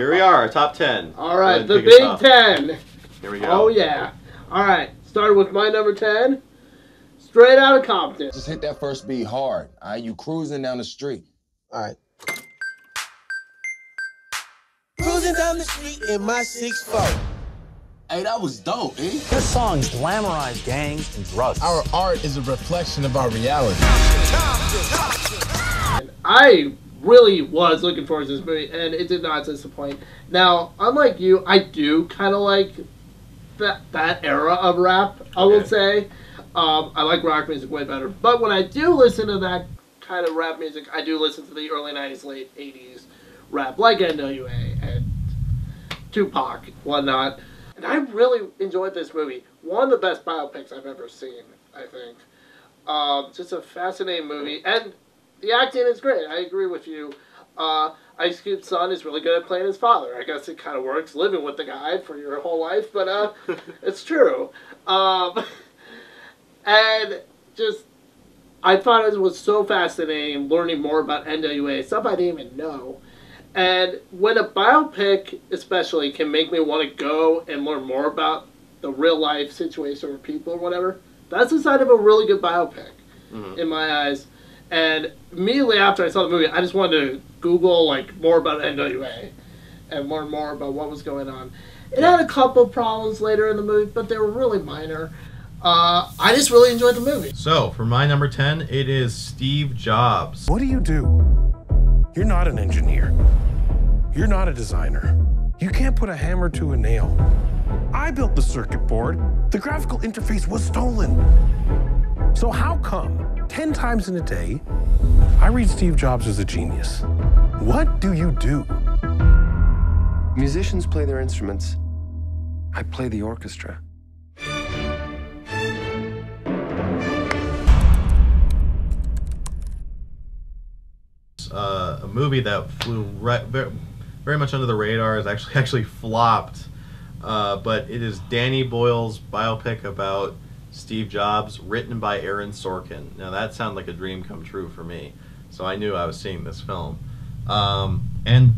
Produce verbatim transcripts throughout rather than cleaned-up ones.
here we are, top ten. All right, the Big Ten. Here we go. Oh, yeah. All right, starting with my number ten. Straight out of Compton. Just hit that first beat hard. All right, you cruising down the street. All right. Cruising down the street in my six four. Hey, that was dope, eh? This song glamorized gangs and drugs. Our art is a reflection of our reality. I really was looking forward to this movie, and it did not disappoint. Now, unlike you, I do kind of like that that era of rap, I will say. Um, I like rock music way better. But when I do listen to that kind of rap music, I do listen to the early nineties, late eighties rap, like N W A and Tupac, whatnot. And I really enjoyed this movie. One of the best biopics I've ever seen, I think. Um, just a fascinating movie. And the acting is great. I agree with you. Uh, Ice Cube's son is really good at playing his father. I guess it kind of works living with the guy for your whole life, but uh, it's true. Um, and just, I thought it was so fascinating learning more about N W A, stuff I didn't even know. And when a biopic, especially, can make me want to go and learn more about the real life situation or people or whatever, that's the sign of a really good biopic, mm-hmm. in my eyes. And immediately after I saw the movie, I just wanted to Google like more about N W A and learn more about what was going on. It had a couple problems later in the movie, but they were really minor. Uh, I just really enjoyed the movie. So, for my number ten, it is Steve Jobs. What do you do? You're not an engineer. You're not a designer. You can't put a hammer to a nail. I built the circuit board. The graphical interface was stolen. So how come, ten times in a day, I read Steve Jobs as a genius? What do you do? Musicians play their instruments. I play the orchestra. Uh, a movie that flew right, very, very much under the radar, is actually actually flopped. Uh, but it is Danny Boyle's biopic about Steve Jobs, written by Aaron Sorkin. Now that sounded like a dream come true for me, so I knew I was seeing this film. Um, and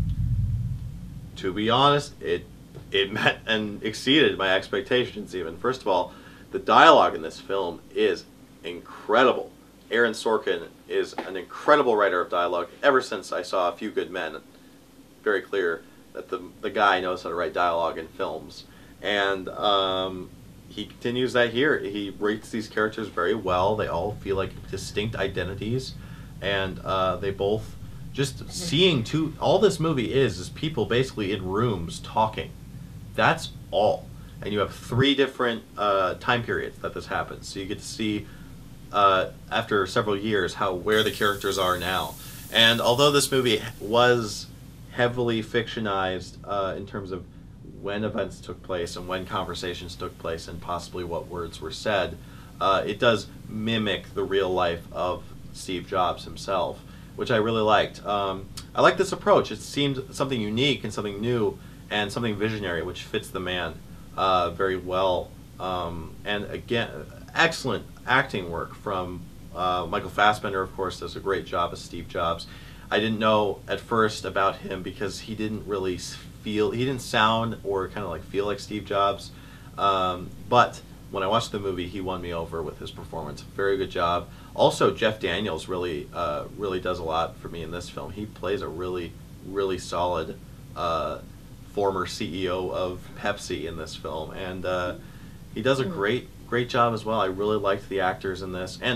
to be honest, it it met and exceeded my expectations even. First of all, the dialogue in this film is incredible. Aaron Sorkin is an incredible writer of dialogue. Ever since I saw A Few Good Men, very clear that the the guy knows how to write dialogue in films. And um, he continues that here. He writes these characters very well. They all feel like distinct identities, and uh, they both just seeing two. All this movie is is people basically in rooms talking. That's all. And you have three different uh, time periods that this happens. So you get to see. Uh, after several years, how where the characters are now. And although this movie was heavily fictionized uh, in terms of when events took place and when conversations took place and possibly what words were said, uh, it does mimic the real life of Steve Jobs himself, which I really liked. Um, I like this approach. It seemed something unique and something new and something visionary, which fits the man uh, very well. Um, and again, excellent acting work from uh, Michael Fassbender, of course, does a great job as Steve Jobs. I didn't know at first about him because he didn't really feel, he didn't sound or kind of like feel like Steve Jobs. Um, but when I watched the movie, he won me over with his performance. Very good job. Also, Jeff Daniels really, uh, really does a lot for me in this film. He plays a really, really solid uh, former C E O of Pepsi in this film, and uh, he does a great. Great job as well. I really liked the actors in this, and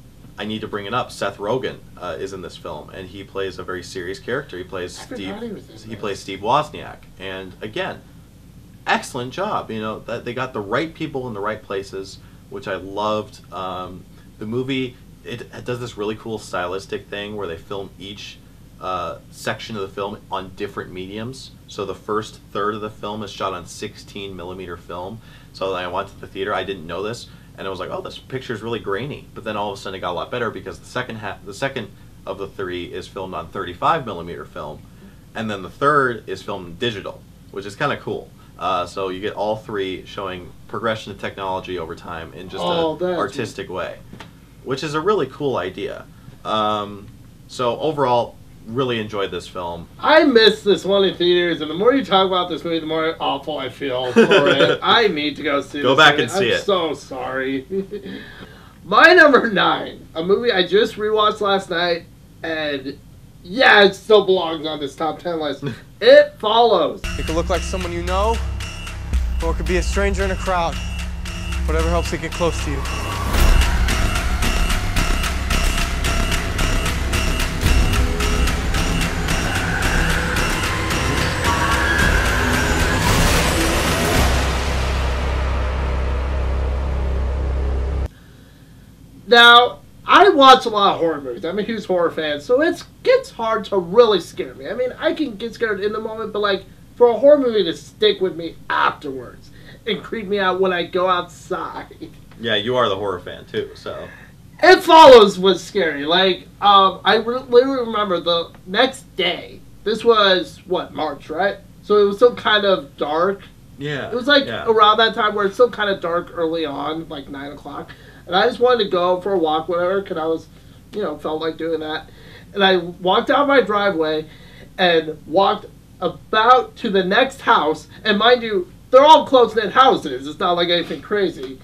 I need to bring it up. Seth Rogen uh, is in this film, and he plays a very serious character. He plays Steve. He, he plays Steve Wozniak, and again, excellent job. You know that they got the right people in the right places, which I loved. Um, the movie it, it does this really cool stylistic thing where they film each uh, section of the film on different mediums. So the first third of the film is shot on sixteen millimeter film. So then I went to the theater. I didn't know this, and I was like, "Oh, this picture is really grainy." But then all of a sudden, it got a lot better because the second half, the second of the three, is filmed on thirty-five millimeter film, and then the third is filmed digital, which is kind of cool. Uh, so you get all three showing progression of technology over time in just oh, an artistic way, which is a really cool idea. Um, so overall, really enjoyed this film. I missed this one in theaters, and the more you talk about this movie, the more awful I feel for it. I need to go see Go this back movie. and see I'm it. so sorry. My number nine, a movie I just rewatched last night, and yeah, it still belongs on this top ten list. It Follows. It could look like someone you know, or it could be a stranger in a crowd. Whatever helps it get close to you. Now, I watch a lot of horror movies. I'm a huge horror fan, so it gets hard to really scare me. I mean, I can get scared in the moment, but like for a horror movie to stick with me afterwards and creep me out when I go outside. Yeah, you are the horror fan too, so. It Follows was scary. Like, um, I re- literally remember the next day. This was what, March, right? So it was still kind of dark. Yeah. It was like yeah. around that time where it's still kind of dark early on, like nine o'clock. And I just wanted to go for a walk, whatever, because I was, you know, felt like doing that. And I walked out my driveway and walked about to the next house. And mind you, they're all close-knit houses. It's not like anything crazy.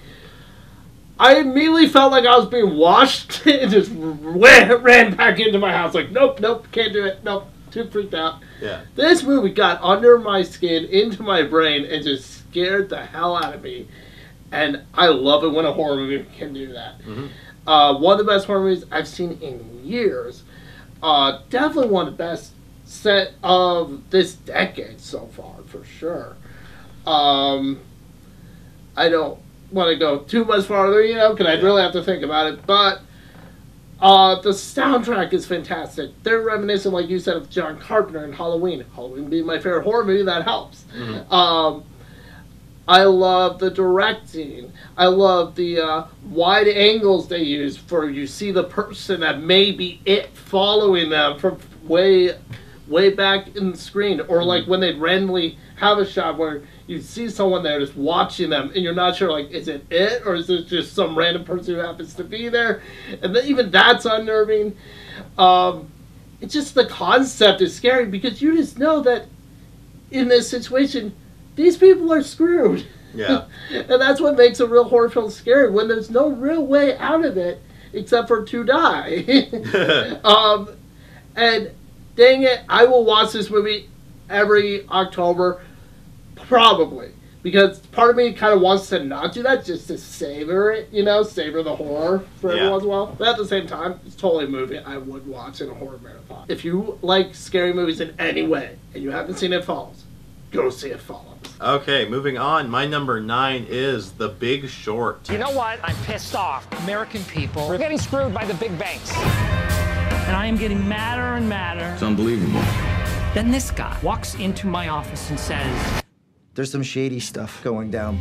I immediately felt like I was being washed and just ran, ran back into my house. Like, nope, nope, can't do it. Nope, too freaked out. Yeah. This movie got under my skin, into my brain, and just scared the hell out of me. And I love it when a horror movie can do that. Mm-hmm. Uh, one of the best horror movies I've seen in years. Uh, definitely one of the best set of this decade so far, for sure. Um, I don't want to go too much farther, you know, because I'd really have to think about it. But uh, the soundtrack is fantastic. They're reminiscent, like you said, of John Carpenter and Halloween. Halloween being my favorite horror movie, that helps. Mm-hmm. Um, I love the directing. I love the uh, wide angles they use for you see the person that may be it following them from way, way back in the screen. Or like when they randomly have a shot where you see someone there just watching them and you're not sure, like, is it it or is it just some random person who happens to be there? And then even that's unnerving. Um, it's just the concept is scary because you just know that in this situation, these people are screwed. Yeah. And that's what makes a real horror film scary, when there's no real way out of it except for to die. um, and dang it, I will watch this movie every October, probably. Because part of me kind of wants to not do that, just to savor it, you know, savor the horror for every Yeah. once in a while. But at the same time, it's totally a movie I would watch in a horror marathon. If you like scary movies in any way, and you haven't seen It Follows, go see It Follows. Okay, moving on. My number nine is The Big Short. You know what? I'm pissed off. American people are getting screwed by the big banks. And I am getting madder and madder. It's unbelievable. Then this guy walks into my office and says, there's some shady stuff going down.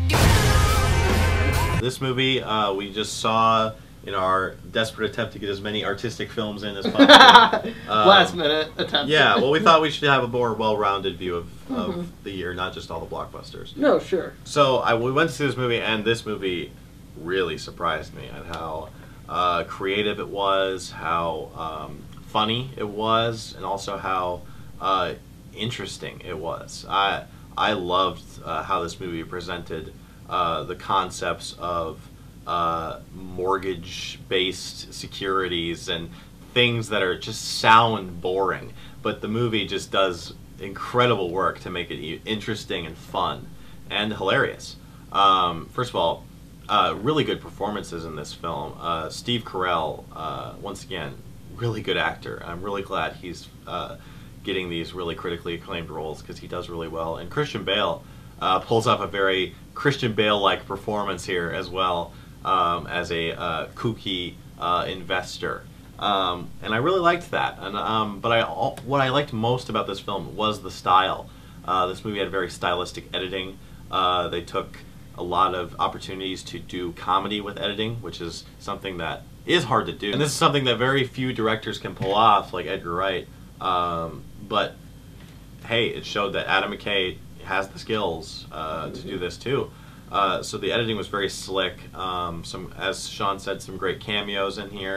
This movie uh, we just saw in our desperate attempt to get as many artistic films in as possible. um, Last minute attempt. Yeah, well, we thought we should have a more well-rounded view of, of Mhm. the year, not just all the blockbusters. No, sure. So I, we went to see this movie, and this movie really surprised me at how uh, creative it was, how um, funny it was, and also how uh, interesting it was. I I loved uh, how this movie presented uh, the concepts of uh, mortgage-based securities and things that are just sound boring, but the movie just does incredible work to make it interesting and fun and hilarious. Um, first of all, uh, really good performances in this film. Uh, Steve Carell, uh, once again, really good actor. I'm really glad he's uh, getting these really critically acclaimed roles because he does really well. And Christian Bale uh, pulls off a very Christian Bale-like performance here as well, um, as a uh, kooky uh, investor. Um, and I really liked that. And um, but I all, what I liked most about this film was the style. Uh, this movie had very stylistic editing. Uh, they took a lot of opportunities to do comedy with editing, which is something that is hard to do. And this is something that very few directors can pull off, like Edgar Wright. Um, but hey, it showed that Adam McKay has the skills uh, to do this too. Uh, so the editing was very slick. Um, some, as Sean said, some great cameos in here.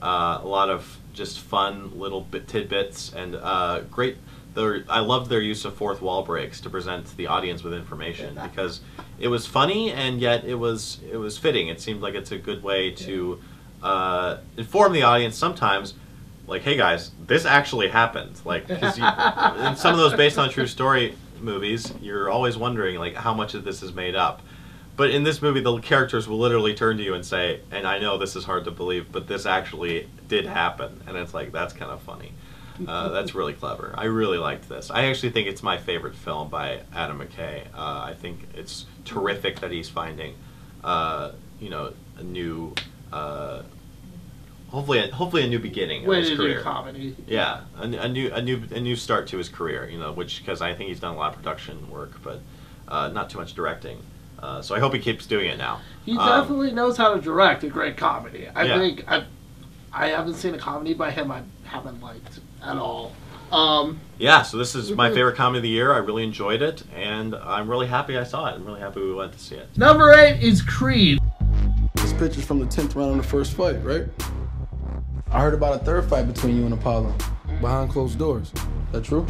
Uh, a lot of just fun little bit tidbits and uh, great. Their, I loved their use of fourth wall breaks to present the audience with information because it was funny and yet it was it was fitting. It seemed like it's a good way to uh, inform the audience sometimes. Like, hey guys, this actually happened. Like, because in some of those based on true story movies, you're always wondering like how much of this is made up. But in this movie, the characters will literally turn to you and say, and I know this is hard to believe, but this actually did happen. And it's like, that's kind of funny. Uh, that's really clever. I really liked this. I actually think it's my favorite film by Adam McKay. Uh, I think it's terrific that he's finding, uh, you know, a new, uh, hopefully, a, hopefully a new beginning of his career. Comedy. Yeah, a, a new, a new, a new start to his career. You know, which because I think he's done a lot of production work, but uh, not too much directing. Uh, so I hope he keeps doing it now. He um, definitely knows how to direct a great comedy. I yeah. think I, I haven't seen a comedy by him I haven't liked at all. Um, yeah, so this is my favorite comedy of the year. I really enjoyed it, and I'm really happy I saw it. I'm really happy we went to see it. Number eight is Creed. This picture's from the tenth round of the first fight, right? I heard about a third fight between you and Apollo, behind closed doors. Is that true?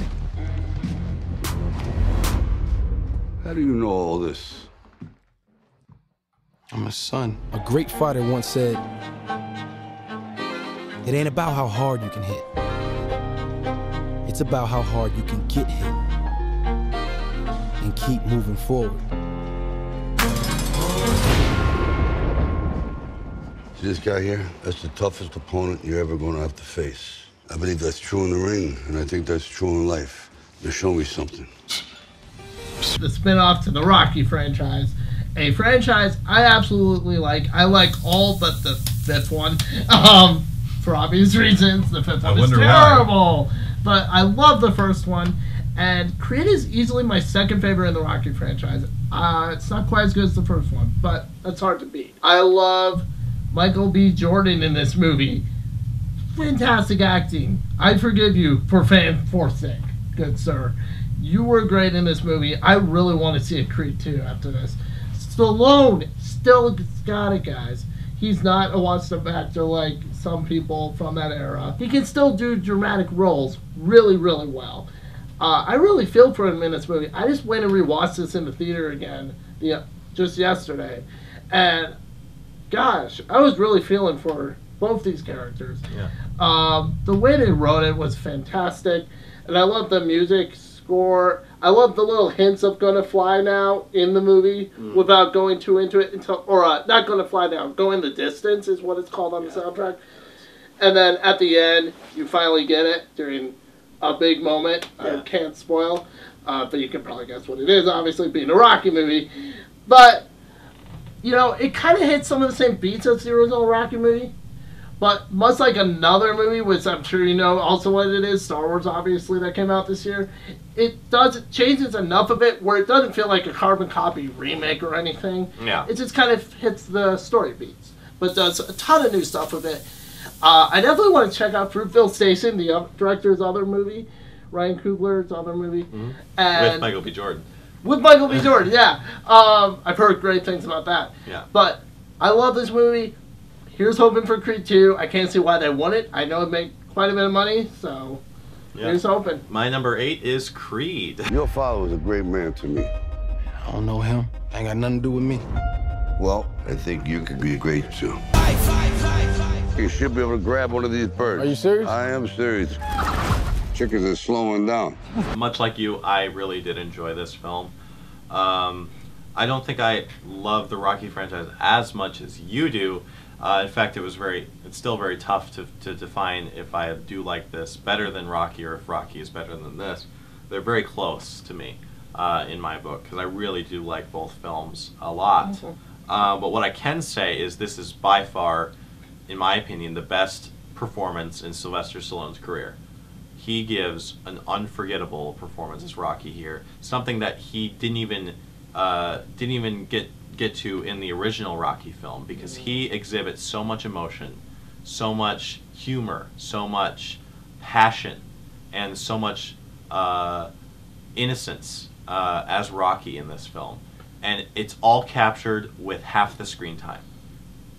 How do you know all this? I'm his son. A great fighter once said, it ain't about how hard you can hit. It's about how hard you can get hit and keep moving forward. See this guy here? That's the toughest opponent you're ever going to have to face. I believe that's true in the ring, and I think that's true in life. Now show me something. The spin-off to the Rocky franchise. A franchise I absolutely like. I like all but the fifth one. Um, for obvious reasons. The fifth one is terrible. Why. But I love the first one. And Creed is easily my second favorite in the Rocky franchise. Uh, it's not quite as good as the first one, but that's hard to beat. I love Michael B. Jordan in this movie. Fantastic acting. I forgive you for fan force sake, good sir. You were great in this movie. I really want to see a Creed two after this. Stallone still got it, guys. He's not a washed-up actor like some people from that era. He can still do dramatic roles really, really well. Uh, I really feel for him in this movie. I just went and rewatched this in the theater again the, just yesterday. And, gosh, I was really feeling for both these characters. Yeah. Um, the way they wrote it was fantastic. And I love the music score. I love the little hints of Gonna Fly Now in the movie mm. without going too into it until, or uh, not Gonna Fly Now, Go in the Distance is what it's called on yeah. the soundtrack. And then at the end, you finally get it during a big moment. Yeah. I can't spoil, uh, but you can probably guess what it is, obviously being a Rocky movie. But, you know, it kind of hits some of the same beats as the original Rocky movie. But much like another movie, which I'm sure you know also what it is, Star Wars obviously, that came out this year, it does it changes enough of it where it doesn't feel like a carbon copy remake or anything. Yeah. It just kind of hits the story beats, but does a ton of new stuff with it. Uh, I definitely want to check out Fruitvale Station, the uh, director's other movie, Ryan Coogler's other movie. Mm-hmm. and with Michael B. Jordan. With Michael B. Jordan, yeah. Um, I've heard great things about that. Yeah. But I love this movie. Here's hoping for Creed two. I can't see why they won it. I know it made quite a bit of money, so yeah. here's hoping. My number eight is Creed. Your father was a great man to me. I don't know him. Ain't got nothing to do with me. Well, I think you could be great too. You should be able to grab one of these birds. Are you serious? I am serious. Chickens are slowing down. Much like you, I really did enjoy this film. Um, I don't think I love the Rocky franchise as much as you do. Uh, in fact, it was very, it's still very tough to, to define if I do like this better than Rocky or if Rocky is better than this. They're very close to me uh, in my book because I really do like both films a lot. Mm-hmm. uh, but what I can say is this is by far, in my opinion, the best performance in Sylvester Stallone's career. He gives an unforgettable performance as Rocky here, something that he didn't even uh, didn't even get get to in the original Rocky film, because he exhibits so much emotion, so much humor, so much passion, and so much uh, innocence uh, as Rocky in this film, and it's all captured with half the screen time.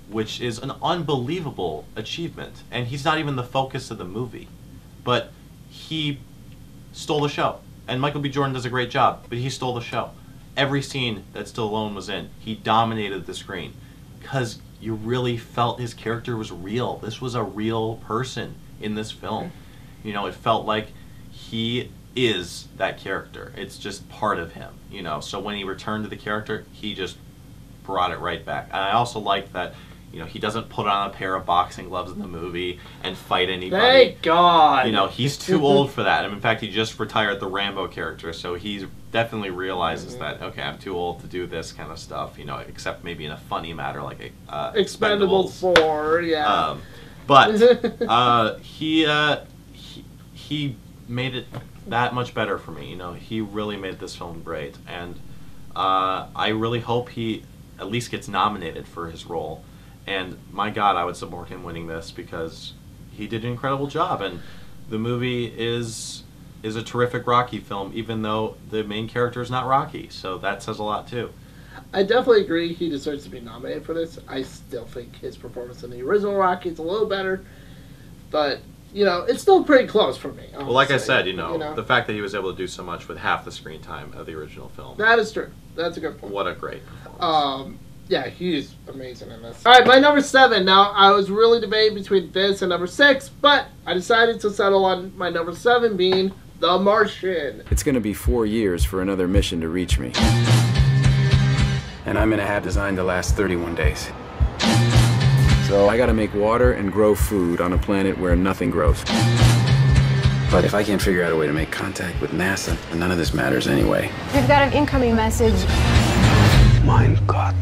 which is an unbelievable achievement. And he's not even the focus of the movie. But he stole the show. And Michael B. Jordan does a great job, but he stole the show. Every scene that Stallone was in, he dominated the screen. Because you really felt his character was real. This was a real person in this film. You know, it felt like he is that character. It's just part of him, you know. So when he returned to the character, he just brought it right back. And I also like that, you know, he doesn't put on a pair of boxing gloves in the movie and fight anybody. Thank God. You know, he's too old for that. And in fact, he just retired the Rambo character, so he definitely realizes that, okay, I'm too old to do this kind of stuff, you know, except maybe in a funny matter like uh, Expendables four, yeah. Um, but uh, he, uh, he he made it that much better for me. You know, he really made this film great, and uh, I really hope he at least gets nominated for his role. And my God, I would support him winning this because he did an incredible job. And the movie is is a terrific Rocky film, even though the main character is not Rocky. So that says a lot too. I definitely agree he deserves to be nominated for this. I still think his performance in the original Rocky is a little better, but you know, it's still pretty close for me. Honestly. Well, like I said, you know, you know, the fact that he was able to do so much with half the screen time of the original film. That is true. That's a good point. What a great performance. Um, yeah, he's amazing in this. All right, my number seven. Now, I was really debating between this and number six, but I decided to settle on my number seven being The Martian. It's going to be four years for another mission to reach me. And I'm going to have designed to last thirty-one days. So I got to make water and grow food on a planet where nothing grows. But if I can't figure out a way to make contact with NASA, then none of this matters anyway. We've got an incoming message. Mein Gott.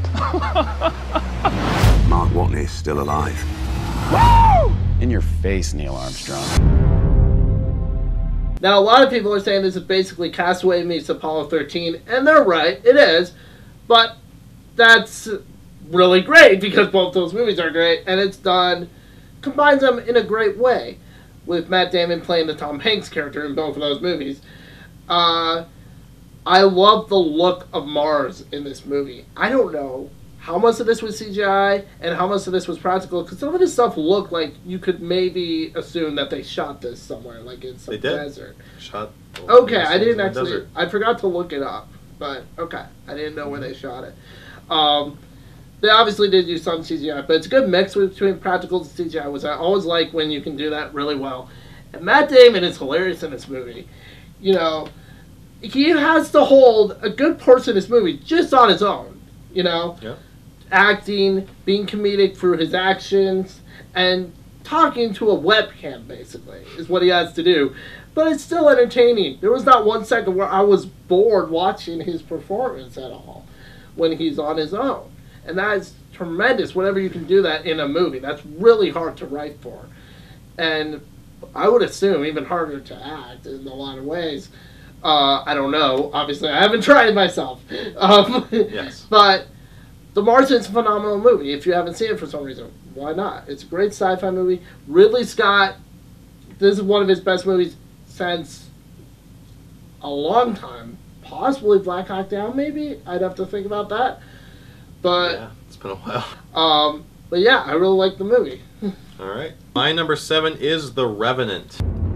Mark Watney's still alive. Woo! In your face, Neil Armstrong. Now, a lot of people are saying this is basically Castaway meets Apollo thirteen, and they're right, it is. But that's really great because both those movies are great, and it's done, combines them in a great way, with Matt Damon playing the Tom Hanks character in both of those movies. Uh, I love the look of Mars in this movie. I don't know how much of this was C G I and how much of this was practical, because some of this stuff looked like you could maybe assume that they shot this somewhere, like in some they did. desert. Shot. Okay, I didn't actually. Desert. I forgot to look it up, but okay, I didn't know where they shot it. Um, they obviously did use some C G I, but it's a good mix between practical and C G I, which I always like when you can do that really well. And Matt Damon is hilarious in this movie. You know, he has to hold a good portion of this movie just on his own. You know, yeah. Acting, being comedic through his actions, and talking to a webcam, basically, is what he has to do. But it's still entertaining. There was not one second where I was bored watching his performance at all when he's on his own. And that is tremendous whenever you can do that in a movie. That's really hard to write for. And I would assume even harder to act in a lot of ways. Uh, I don't know. Obviously, I haven't tried it myself. Um, yes. But The Martian's a phenomenal movie. If you haven't seen it for some reason, why not? It's a great sci-fi movie. Ridley Scott, this is one of his best movies since a long time. Possibly Black Hawk Down, maybe? I'd have to think about that. But yeah, it's been a while. Um, but yeah, I really like the movie. All right. My number seven is The Revenant.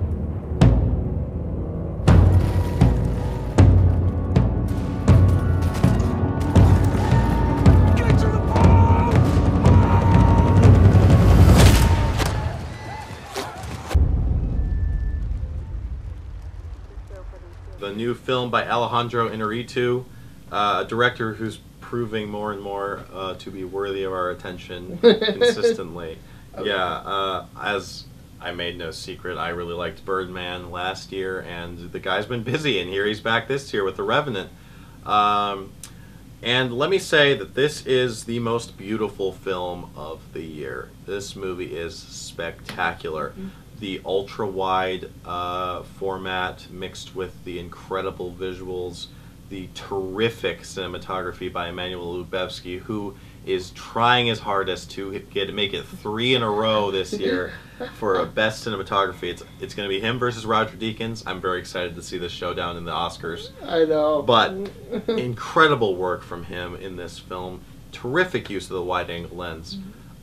The new film by Alejandro Inarritu, uh, a director who's proving more and more uh, to be worthy of our attention consistently. Okay. Yeah, uh, as I made no secret, I really liked Birdman last year, and the guy's been busy, and here he's back this year with The Revenant. Um, and let me say that this is the most beautiful film of the year. This movie is spectacular. Mm-hmm. The ultra-wide uh, format mixed with the incredible visuals, the terrific cinematography by Emmanuel Lubezki, who is trying his hardest to get make it three in a row this year for a best cinematography. It's it's going to be him versus Roger Deakins. I'm very excited to see this showdown in the Oscars. I know. But incredible work from him in this film. Terrific use of the wide-angle lens.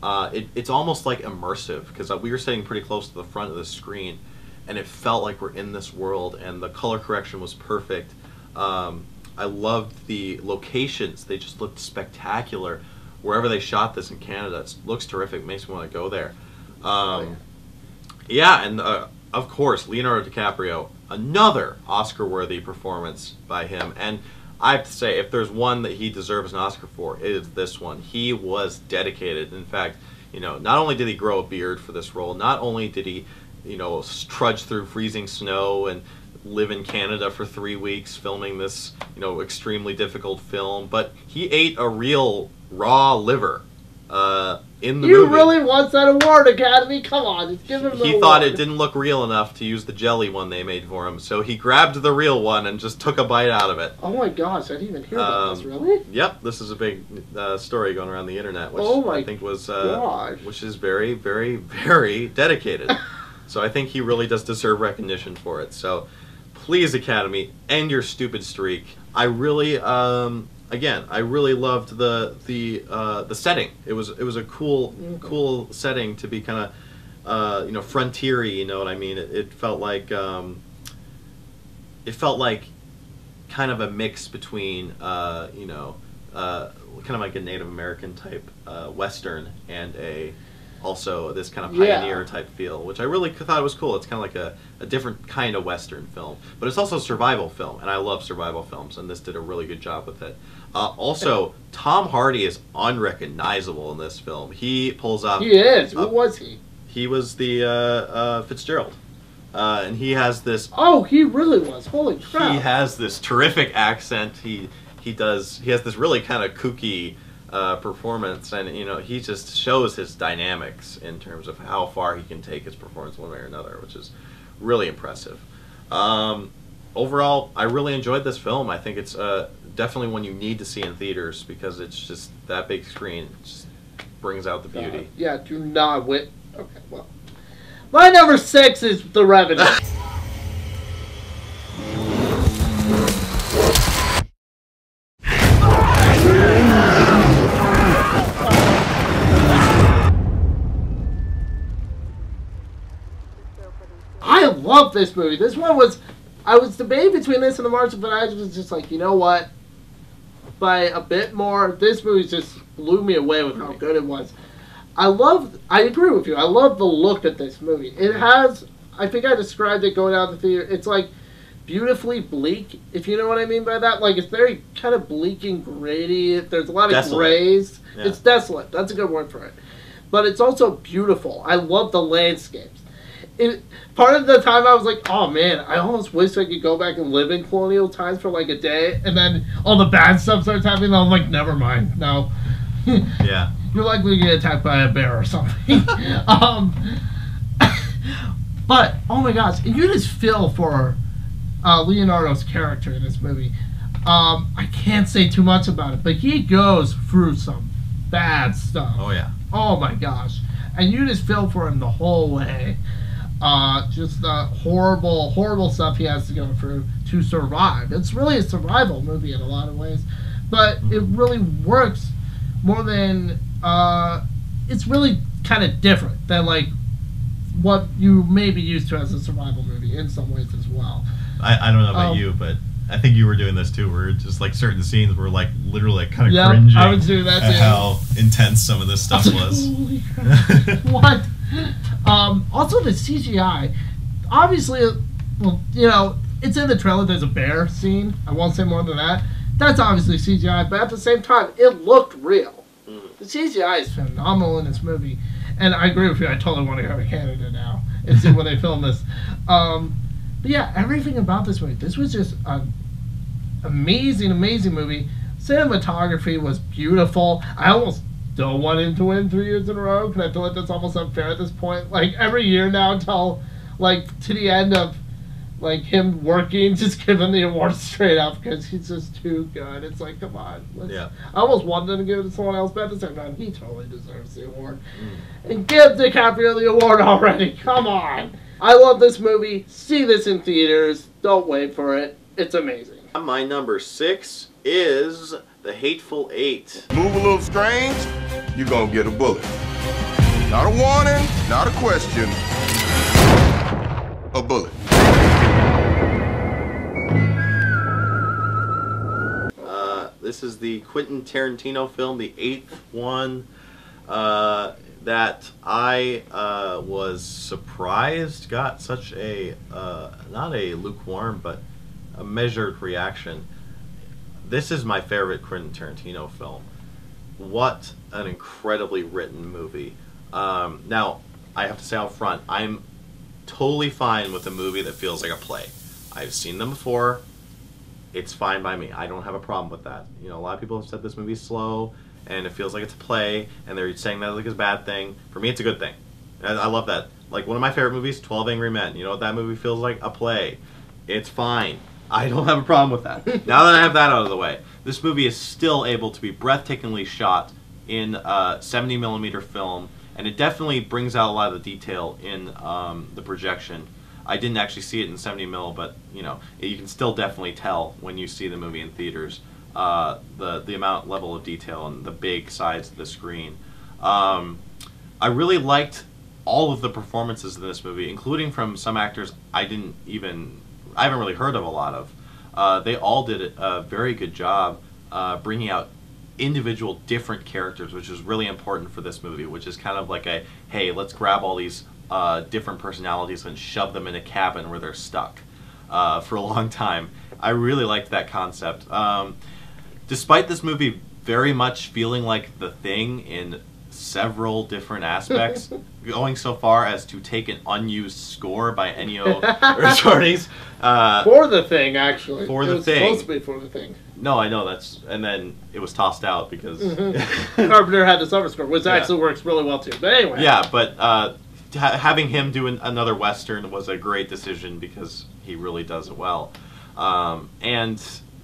Uh, it, it's almost like immersive, because we were sitting pretty close to the front of the screen, and it felt like we're in this world, and the color correction was perfect. Um, I loved the locations. They just looked spectacular. Wherever they shot this in Canada, it looks terrific. Makes me want to go there. Um, yeah, and uh, of course, Leonardo DiCaprio, another Oscar-worthy performance by him. And I have to say, if there's one that he deserves an Oscar for, it is this one. He was dedicated. In fact, you know, not only did he grow a beard for this role, not only did he, you know, trudge through freezing snow and live in Canada for three weeks filming this, you know, extremely difficult film, but he ate a real raw liver uh, in the you movie. You really want that award, Academy? Come on, just give him the He award. thought it didn't look real enough to use the jelly one they made for him, so he grabbed the real one and just took a bite out of it. Oh my gosh, I didn't even hear about Um, this, really? Yep, this is a big uh, story going around the internet, which Oh my I think was, uh, gosh. which is very, very, very dedicated. So I think he really does deserve recognition for it. So please, Academy, end your stupid streak. I really, um, again, I really loved the the uh, the setting. It was it was a cool cool setting to be kind of uh, you know, frontier-y. You know what I mean? It, it felt like um, it felt like kind of a mix between uh, you know uh, kind of like a Native American type uh, Western and a also this kind of pioneer Yeah. type feel, which I really thought was cool. It's kind of like a, a different kind of Western film, but it's also a survival film, and I love survival films, and this did a really good job with it. Uh, also, Tom Hardy is unrecognizable in this film. He pulls off... He is. Who uh, was he? He was the uh, uh, Fitzgerald. Uh, and he has this... Oh, he really was. Holy crap. He has this terrific accent. He he does... He has this really kind of kooky uh, performance, and, you know, he just shows his dynamics in terms of how far he can take his performance one way or another, which is really impressive. Um, overall, I really enjoyed this film. I think it's uh, definitely one you need to see in theaters, because it's just that big screen. It just brings out the beauty. Uh, yeah, do not wit. Okay, well. My number six is The Revenant. I love this movie. This one was, I was debating between this and The Martian, but I was just like, you know what? By a bit more, this movie just blew me away with how good it was. I love, I agree with you, I love the look of this movie. It has, I think I described it going out the theater, it's like beautifully bleak, if you know what I mean by that. Like, it's very kind of bleak and gritty. There's a lot of Desolate. grays. Yeah. It's desolate. That's a good word for it. But it's also beautiful. I love the landscapes. It, part of the time I was like, oh man, I almost wish I could go back and live in colonial times for like a day, and then all the bad stuff starts happening, and I'm like, never mind, no. Yeah. You're likely to get attacked by a bear or something. um, but, oh my gosh, you just feel for uh, Leonardo's character in this movie. Um, I can't say too much about it, but he goes through some bad stuff. Oh yeah. Oh my gosh. And you just feel for him the whole way. Uh, just the horrible, horrible stuff he has to go through to survive. It's really a survival movie in a lot of ways, but it really works more than, uh, it's really kind of different than like what you may be used to as a survival movie in some ways as well. I, I don't know about Um, you, but I think you were doing this too, where just like certain scenes were like literally kind of Yep, cringing I was doing that at too. how intense some of this stuff was. Holy crap. What? Um, also, the C G I, obviously, well, you know, it's in the trailer. There's a bear scene. I won't say more than that. That's obviously C G I, but at the same time, it looked real. The C G I is phenomenal in this movie, and I agree with you. I totally want to go to Canada now and see where they film this. Um, but yeah, everything about this movie. This was just an amazing, amazing movie. Cinematography was beautiful. I almost don't want him to win three years in a row, because I feel like that's almost unfair at this point. Like, every year now until, like, to the end of, like, him working, just give him the award straight up, because he's just too good. It's like, come on. Let's, Yeah. I almost wanted to give it to someone else, but at the same time, he totally deserves the award. Mm. And give DiCaprio the award already. Come on. I love this movie. See this in theaters. Don't wait for it. It's amazing. My number six is The Hateful Eight. Move a little strange, you're gonna get a bullet. Not a warning, not a question. A bullet. Uh, this is the Quentin Tarantino film, the eighth one, uh, that I uh, was surprised got such a, uh, not a lukewarm, but a measured reaction. This is my favorite Quentin Tarantino film. What an incredibly written movie. Um, now, I have to say out front, I'm totally fine with a movie that feels like a play. I've seen them before. It's fine by me. I don't have a problem with that. You know, a lot of people have said this movie's slow and it feels like it's a play, and they're saying that like it's a bad thing. For me, it's a good thing. I, I love that. Like, one of my favorite movies, twelve Angry Men. You know what that movie feels like? A play. It's fine. I don't have a problem with that. Now that I have that out of the way, this movie is still able to be breathtakingly shot in uh, seventy millimeter film, and it definitely brings out a lot of the detail in um, the projection. I didn't actually see it in seventy mil, but you know, you can still definitely tell when you see the movie in theaters uh, the the amount level of detail and the big size of the screen. Um, I really liked all of the performances in this movie, including from some actors I didn't even I haven't really heard of a lot of. Uh, they all did a very good job uh, bringing out individual different characters, which is really important for this movie, which is kind of like a, hey, let's grab all these uh, different personalities and shove them in a cabin where they're stuck uh, for a long time. I really liked that concept. Um, despite this movie very much feeling like The Thing in several different aspects, going so far as to take an unused score by Ennio Morricone's uh, for The Thing, actually. For it The was Thing. Supposed to be for The Thing. No, I know that's, and then it was tossed out because mm-hmm. Carpenter had the summer score, which yeah. actually works really well too. But anyway. Yeah, but uh, ha having him do an another Western was a great decision because he really does it well. Um, and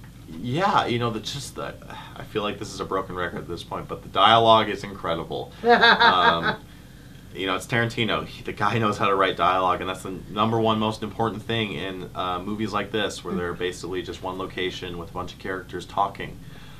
yeah, you know, the just the I feel like this is a broken record at this point, but the dialogue is incredible. um, you know, it's Tarantino. He, the guy knows how to write dialogue, and that's the number one most important thing in uh, movies like this, where they're basically just one location with a bunch of characters talking.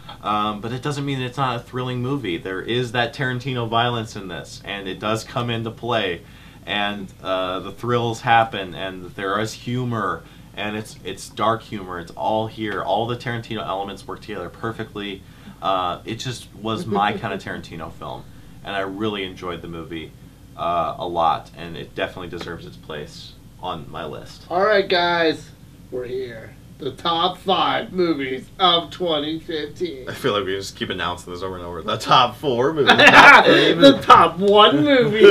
Um, but it doesn't mean it's not a thrilling movie. There is that Tarantino violence in this, and it does come into play, and uh, the thrills happen, and there is humor, and it's it's dark humor. It's all here. All the Tarantino elements work together perfectly. Uh, it just was my kind of Tarantino film, and I really enjoyed the movie uh, a lot, and it definitely deserves its place on my list. All right, guys, we're here. The top five movies of twenty fifteen. I feel like we just keep announcing this over and over. The top four movies. Top three movies. The top one movie.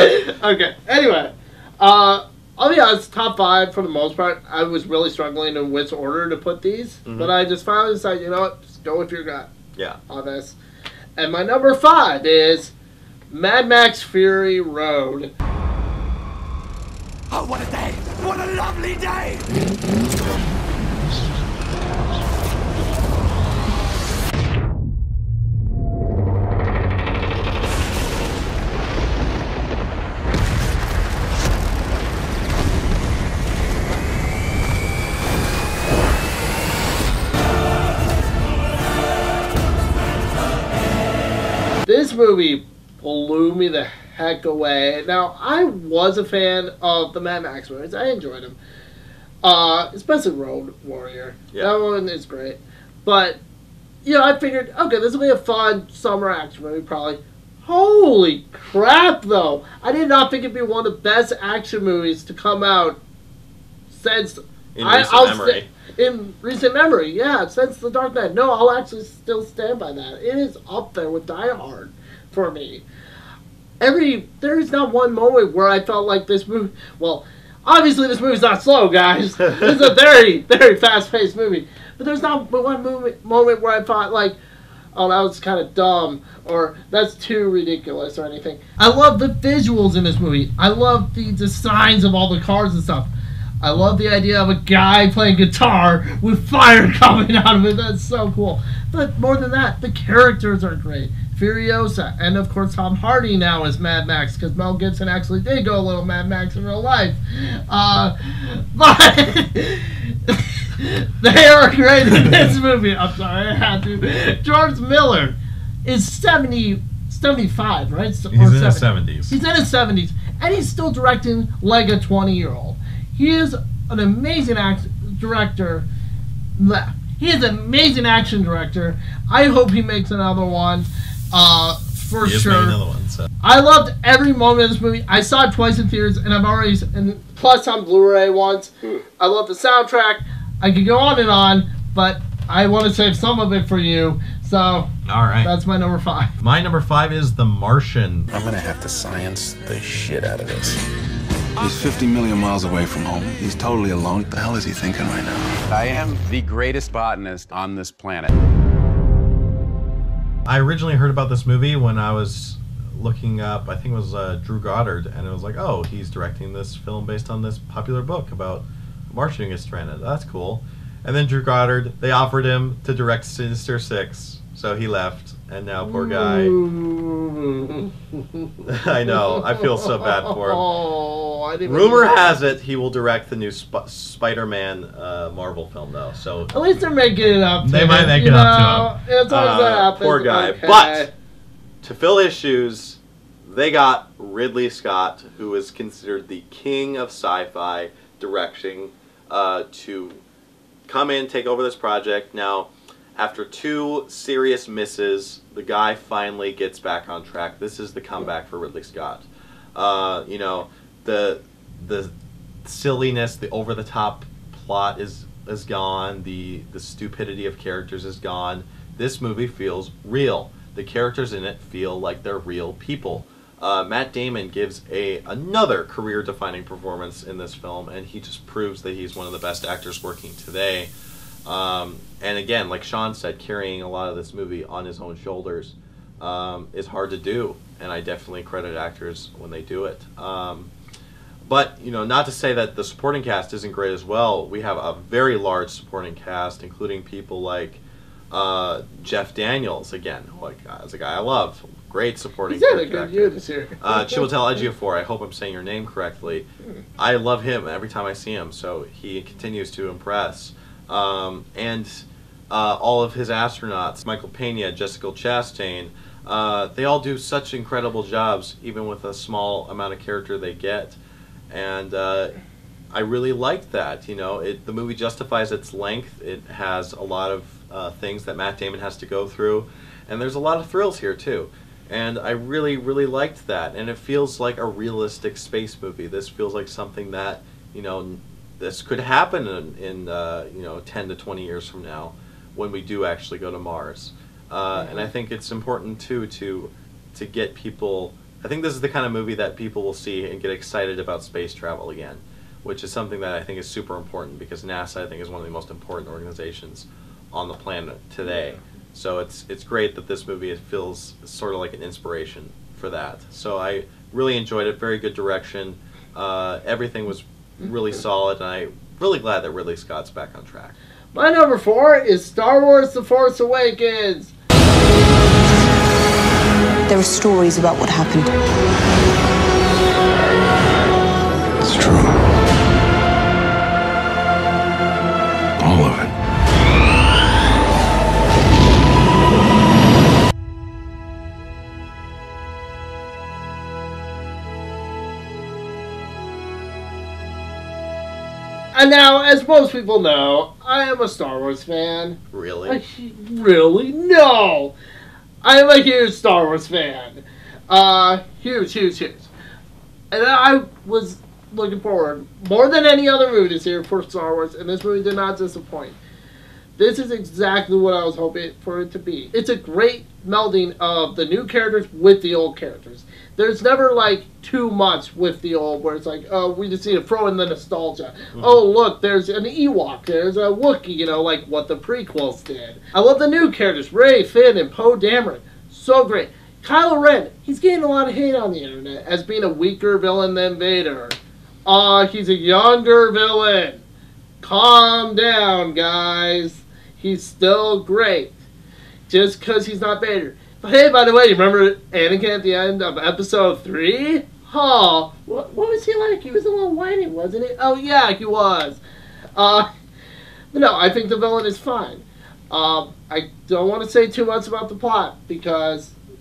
Okay, anyway. Uh, I'll be honest, top five for the most part. I was really struggling in which order to put these. Mm-hmm. But I just finally decided, you know what? Just go with your gut. Yeah. On this. And my number five is Mad Max Fury Road. Oh, what a day! What a lovely day! This movie blew me the heck away. Now, I was a fan of the Mad Max movies. I enjoyed them. Uh, especially Road Warrior. Yeah. That one is great. But, you know, I figured, okay, this will be a fun summer action movie, probably. Holy crap, though. I did not think it'd be one of the best action movies to come out since... In recent I, memory. In recent memory, yeah, since The Dark Knight. No, I'll actually still stand by that. It is up there with Die Hard for me. Every there is not one moment where I felt like this movie. Well, obviously this movie's not slow, guys. It's a very, very fast-paced movie. But there's not one moment moment where I thought like, oh, that was kind of dumb, or that's too ridiculous, or anything. I love the visuals in this movie. I love the designs of all the cars and stuff. I love the idea of a guy playing guitar with fire coming out of it. That's so cool. But more than that, the characters are great. Furiosa, and of course Tom Hardy now is Mad Max, because Mel Gibson actually did go a little Mad Max in real life. Uh, but they are great in this movie. I'm sorry, I had to. George Miller is seventy seventy-five, right? He's in his seventies. He's in his seventies, and he's still directing like a twenty-year-old. He is an amazing act director. Blech. He is an amazing action director. I hope he makes another one, uh, for he is sure. making another one, so. I loved every moment of this movie. I saw it twice in theaters, and I've already, and plus on Blu-ray once. I love the soundtrack. I could go on and on, but I want to save some of it for you. So, all right, that's my number five. My number five is The Martian. I'm gonna have to science the shit out of this. He's fifty million miles away from home. He's totally alone. What the hell is he thinking right now? I am the greatest botanist on this planet. I originally heard about this movie when I was looking up, I think it was uh, Drew Goddard, and it was like, oh, he's directing this film based on this popular book about a Martian who gets stranded. That's cool. And then Drew Goddard, they offered him to direct Sinister Six, so he left, and now poor guy. I know, I feel so bad for him. Oh, I didn't Rumor has it he will direct the new Sp- Spider-Man uh, Marvel film, though. So at least they're making it up. To they him, might make you it know? up to him. As long as that Uh, happens, poor guy. okay. But to fill his shoes, they got Ridley Scott, who is considered the king of sci-fi directing, uh, to come in, take over this project. Now, after two serious misses, the guy finally gets back on track. This is the comeback for Ridley Scott. Uh, you know, the the silliness, the over-the-top plot is is gone. The the stupidity of characters is gone. This movie feels real. The characters in it feel like they're real people. Uh, Matt Damon gives a another career-defining performance in this film, and he just proves that he's one of the best actors working today. Um, and again, like Sean said, carrying a lot of this movie on his own shoulders um, is hard to do, and I definitely credit actors when they do it. Um, but, you know, not to say that the supporting cast isn't great as well. We have a very large supporting cast, including people like uh, Jeff Daniels, again, who is a guy I love. Great supporting He's had a character. good year this year. uh, Chiwetel Ejiofor, I hope I'm saying your name correctly. I love him every time I see him, so he continues to impress. Um, and uh, all of his astronauts, Michael Pena, Jessica Chastain, uh, they all do such incredible jobs, even with a small amount of character they get. And uh, I really liked that. You know, it, the movie justifies its length. It has a lot of uh, things that Matt Damon has to go through, and there's a lot of thrills here too. And I really, really liked that. And it feels like a realistic space movie. This feels like something that, you know, this could happen in, in uh, you know, ten to twenty years from now when we do actually go to Mars. Uh, and I think it's important, too, to to get people... I think this is the kind of movie that people will see and get excited about space travel again, which is something that I think is super important because NASA, I think, is one of the most important organizations on the planet today. So it's it's great that this movie feels sort of like an inspiration for that. So I really enjoyed it. Very good direction. Uh, everything was really solid, and I'm really glad that Ridley Scott's back on track. My number four is Star Wars The Force Awakens. There are stories about what happened. It's true. All of it. And now, as most people know, I am a Star Wars fan. Really? I, really? No! I am a huge Star Wars fan. Uh, huge, huge, huge. And I was looking forward more than any other movie this year for Star Wars, and this movie did not disappoint. This is exactly what I was hoping for it to be. It's a great melding of the new characters with the old characters. There's never, like, too much with the old, where it's like, oh, we just need to throw in the nostalgia. Mm-hmm. Oh, look, there's an Ewok, there's a Wookiee, you know, like what the prequels did. I love the new characters, Rey, Finn, and Poe Dameron. So great. Kylo Ren, he's getting a lot of hate on the internet as being a weaker villain than Vader. Aw, uh, he's a younger villain. Calm down, guys. He's still great. Just because he's not Vader. But hey, by the way, you remember Anakin at the end of episode three? Huh. What, what was he like? He was a little whiny, wasn't he? Oh, yeah, he was. Uh, but no, I think the villain is fine. Um, I don't want to say too much about the plot because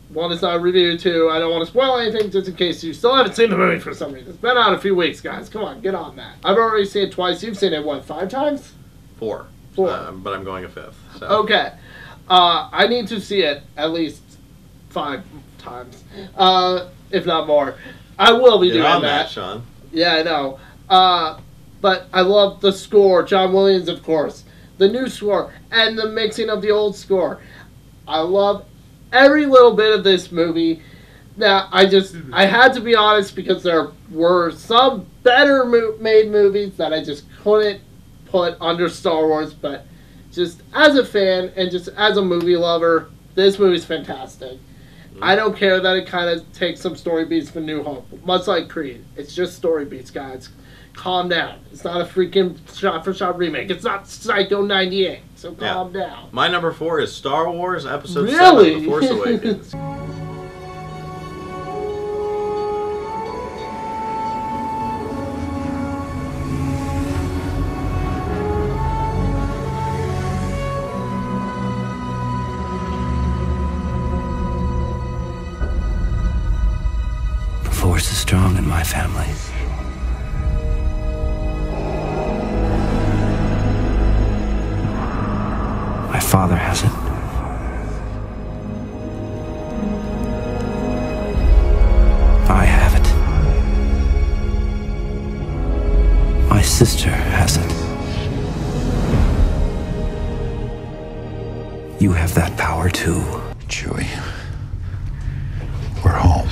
one is not a review, two, I don't want to spoil anything just in case you still haven't seen the movie for some reason. It's been out a few weeks, guys. Come on, get on that. I've already seen it twice. You've seen it, what, five times? Four. Four. Um, but I'm going a fifth. So. Okay. Uh, I need to see it at least five times, uh, if not more. I will be Get doing on that. that, Sean. Yeah, I know. Uh, but I love the score. John Williams, of course. The new score. And the mixing of the old score. I love every little bit of this movie. Now, I just, I had to be honest because there were some better mo made movies that I just couldn't put under Star Wars, but just as a fan and just as a movie lover, this movie's fantastic. Mm-hmm. I don't care that it kind of takes some story beats from New Hope, much like Creed. It's just story beats, guys. Calm down. It's not a freaking shot-for-shot remake. It's not Psycho ninety-eight, so calm yeah. down. My number four is Star Wars Episode really? seven, The Force Awakens. The Force is strong in my family. My father has it. I have it. My sister has it. You have that power too. Chewie, we're home.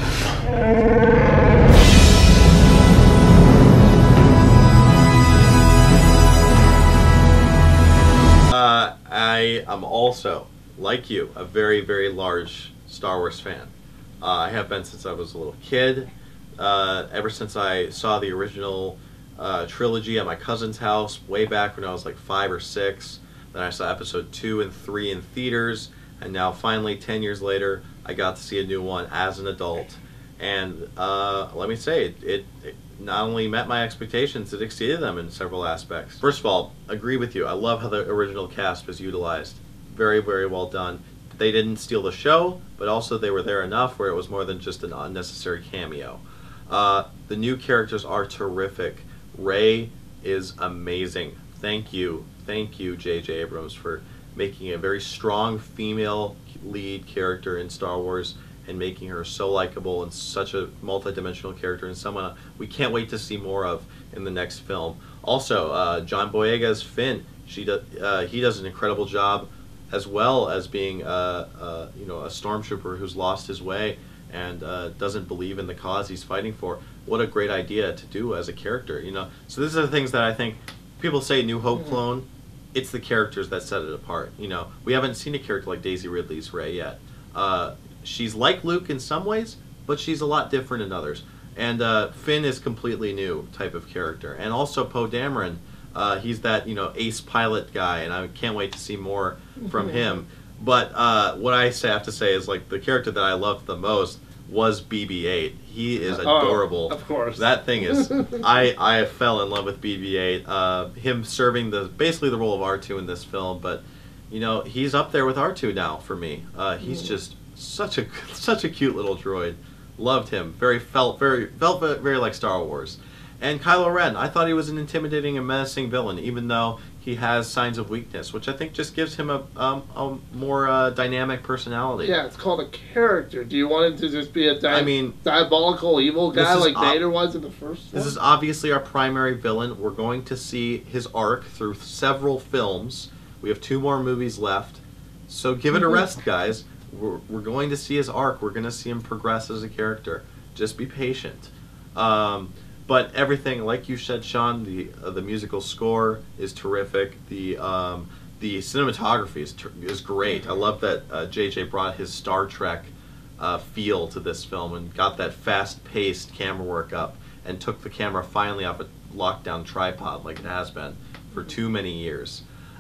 Uh, I am also, like you, a very, very large Star Wars fan. Uh, I have been since I was a little kid. Uh, ever since I saw the original uh, trilogy at my cousin's house way back when I was like five or six. Then I saw episode two and three in theaters. And now finally, ten years later, I got to see a new one as an adult. And uh, let me say, it, it, it not only met my expectations, it exceeded them in several aspects. First of all, agree with you. I love how the original cast was utilized. Very, very well done. They didn't steal the show, but also they were there enough where it was more than just an unnecessary cameo. Uh, the new characters are terrific. Rey is amazing. Thank you. Thank you, J J Abrams, for making a very strong female lead character in Star Wars and making her so likable and such a multi-dimensional character and someone we can't wait to see more of in the next film. Also, uh, John Boyega's Finn, she do, uh, he does an incredible job as well as being uh, uh, you know, a stormtrooper who's lost his way and uh, doesn't believe in the cause he's fighting for. What a great idea to do as a character, you know. So these are the things that I think people say New Hope clone. It's the characters that set it apart. You know, we haven't seen a character like Daisy Ridley's Rey yet. Uh, she's like Luke in some ways, but she's a lot different in others. And uh, Finn is completely new type of character. And also Poe Dameron, uh, he's that, you know, ace pilot guy, and I can't wait to see more from him. But uh, what I have to say is, like, the character that I loved the most was B B eight. He is adorable. Oh, of course. That thing is, I, I fell in love with B B eight. Uh, him serving the basically the role of R two in this film, but you know, he's up there with R two now for me. Uh, he's mm. just such a such a cute little droid. Loved him. Very felt very felt very like Star Wars. And Kylo Ren, I thought he was an intimidating and menacing villain, even though he has signs of weakness, which I think just gives him a, um, a more uh, dynamic personality. Yeah, it's called a character. Do you want him to just be a di I mean, diabolical evil guy like Vader was in the first one? This is obviously our primary villain. We're going to see his arc through several films. We have two more movies left. So give it a rest, guys. We're, we're going to see his arc. We're going to see him progress as a character. Just be patient. Um... But everything, like you said, Sean, the uh, the musical score is terrific. The um, the cinematography is is great. I love that uh, J J brought his Star Trek uh, feel to this film and got that fast-paced camera work up and took the camera finally off a lockdown tripod like it has been for too many years.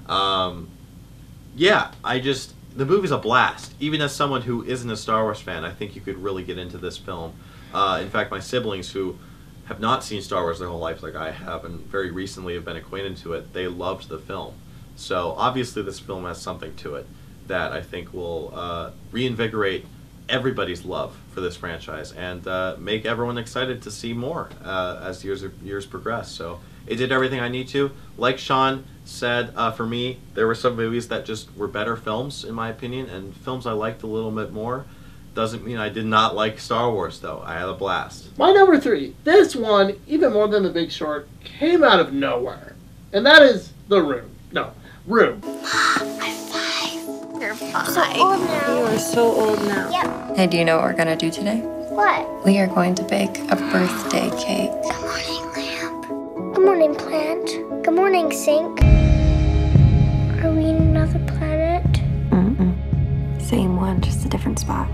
Um, yeah, I just the movie's a blast. Even as someone who isn't a Star Wars fan, I think you could really get into this film. Uh, in fact, my siblings who have not seen Star Wars their whole life like I have and very recently have been acquainted to it, they loved the film. So obviously this film has something to it that I think will uh, reinvigorate everybody's love for this franchise and uh, make everyone excited to see more uh, as years years progress. So it did everything I need to. Like Sean said, uh, for me, there were some movies that just were better films, in my opinion, and films I liked a little bit more. Doesn't mean I did not like Star Wars, though. I had a blast. My number three. This one, even more than The Big Short, came out of nowhere. And that is The Room. No, Room. You're five. So old now. You are so old now. Yep. Hey, do you know what we're gonna do today? What? We are going to bake a birthday cake. Good morning, lamp. Good morning, plant. Good morning, sink. Are we in another planet? Mm-mm. Same one, just a different spot.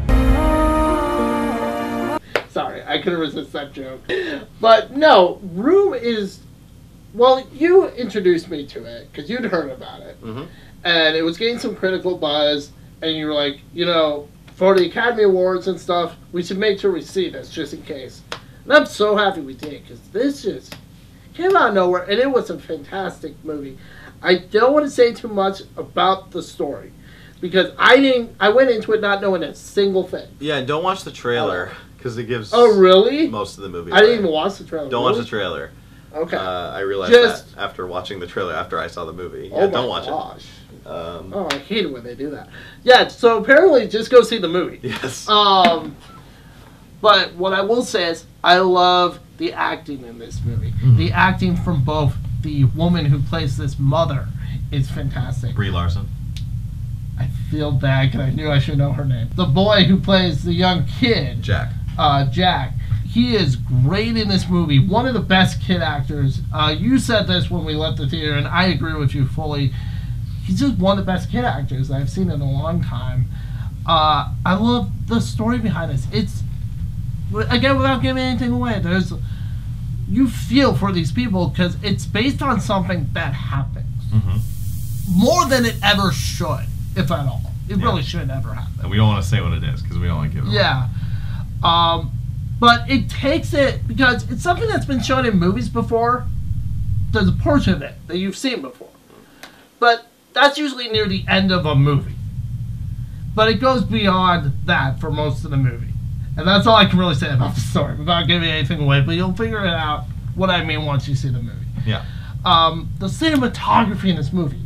Sorry, I couldn't resist that joke. But no, Room is... Well, you introduced me to it, because you'd heard about it. Mm-hmm. And it was getting some critical buzz, and you were like, you know, for the Academy Awards and stuff, we should make sure we see this, just in case. And I'm so happy we did, because this just came out of nowhere, and it was a fantastic movie. I don't want to say too much about the story, because I didn't. I went into it not knowing a single thing. Yeah, and don't watch the trailer, because it gives oh, really? most of the movie I didn't away. even watch the trailer. Don't really? watch the trailer. Okay. Uh, I realized Just, that after watching the trailer, after I saw the movie. Yeah, oh my don't watch gosh. it. Um, oh, I hate it when they do that. Yeah, so apparently just go see the movie. Yes. Um, but what I will say is I love the acting in this movie. Mm-hmm. The acting from both the woman who plays this mother is fantastic. Brie Larson. I feel bad because I knew I should know her name. The boy who plays the young kid. Jack. Uh, Jack. He is great in this movie. One of the best kid actors. Uh, you said this when we left the theater, and I agree with you fully. He's just one of the best kid actors I've seen in a long time. Uh, I love the story behind this. It's, again, without giving anything away, there's you feel for these people because it's based on something that happens. Mm-hmm. More than it ever should, if at all. It Yeah. really should ever happen. And we don't want to say what it is because we don't want to give it away. Yeah. Um, but it takes it, because it's something that's been shown in movies before. There's a portion of it that you've seen before. But that's usually near the end of a movie. But it goes beyond that for most of the movie. And that's all I can really say about the story, without giving anything away. But you'll figure it out what I mean once you see the movie. Yeah. Um, the cinematography in this movie,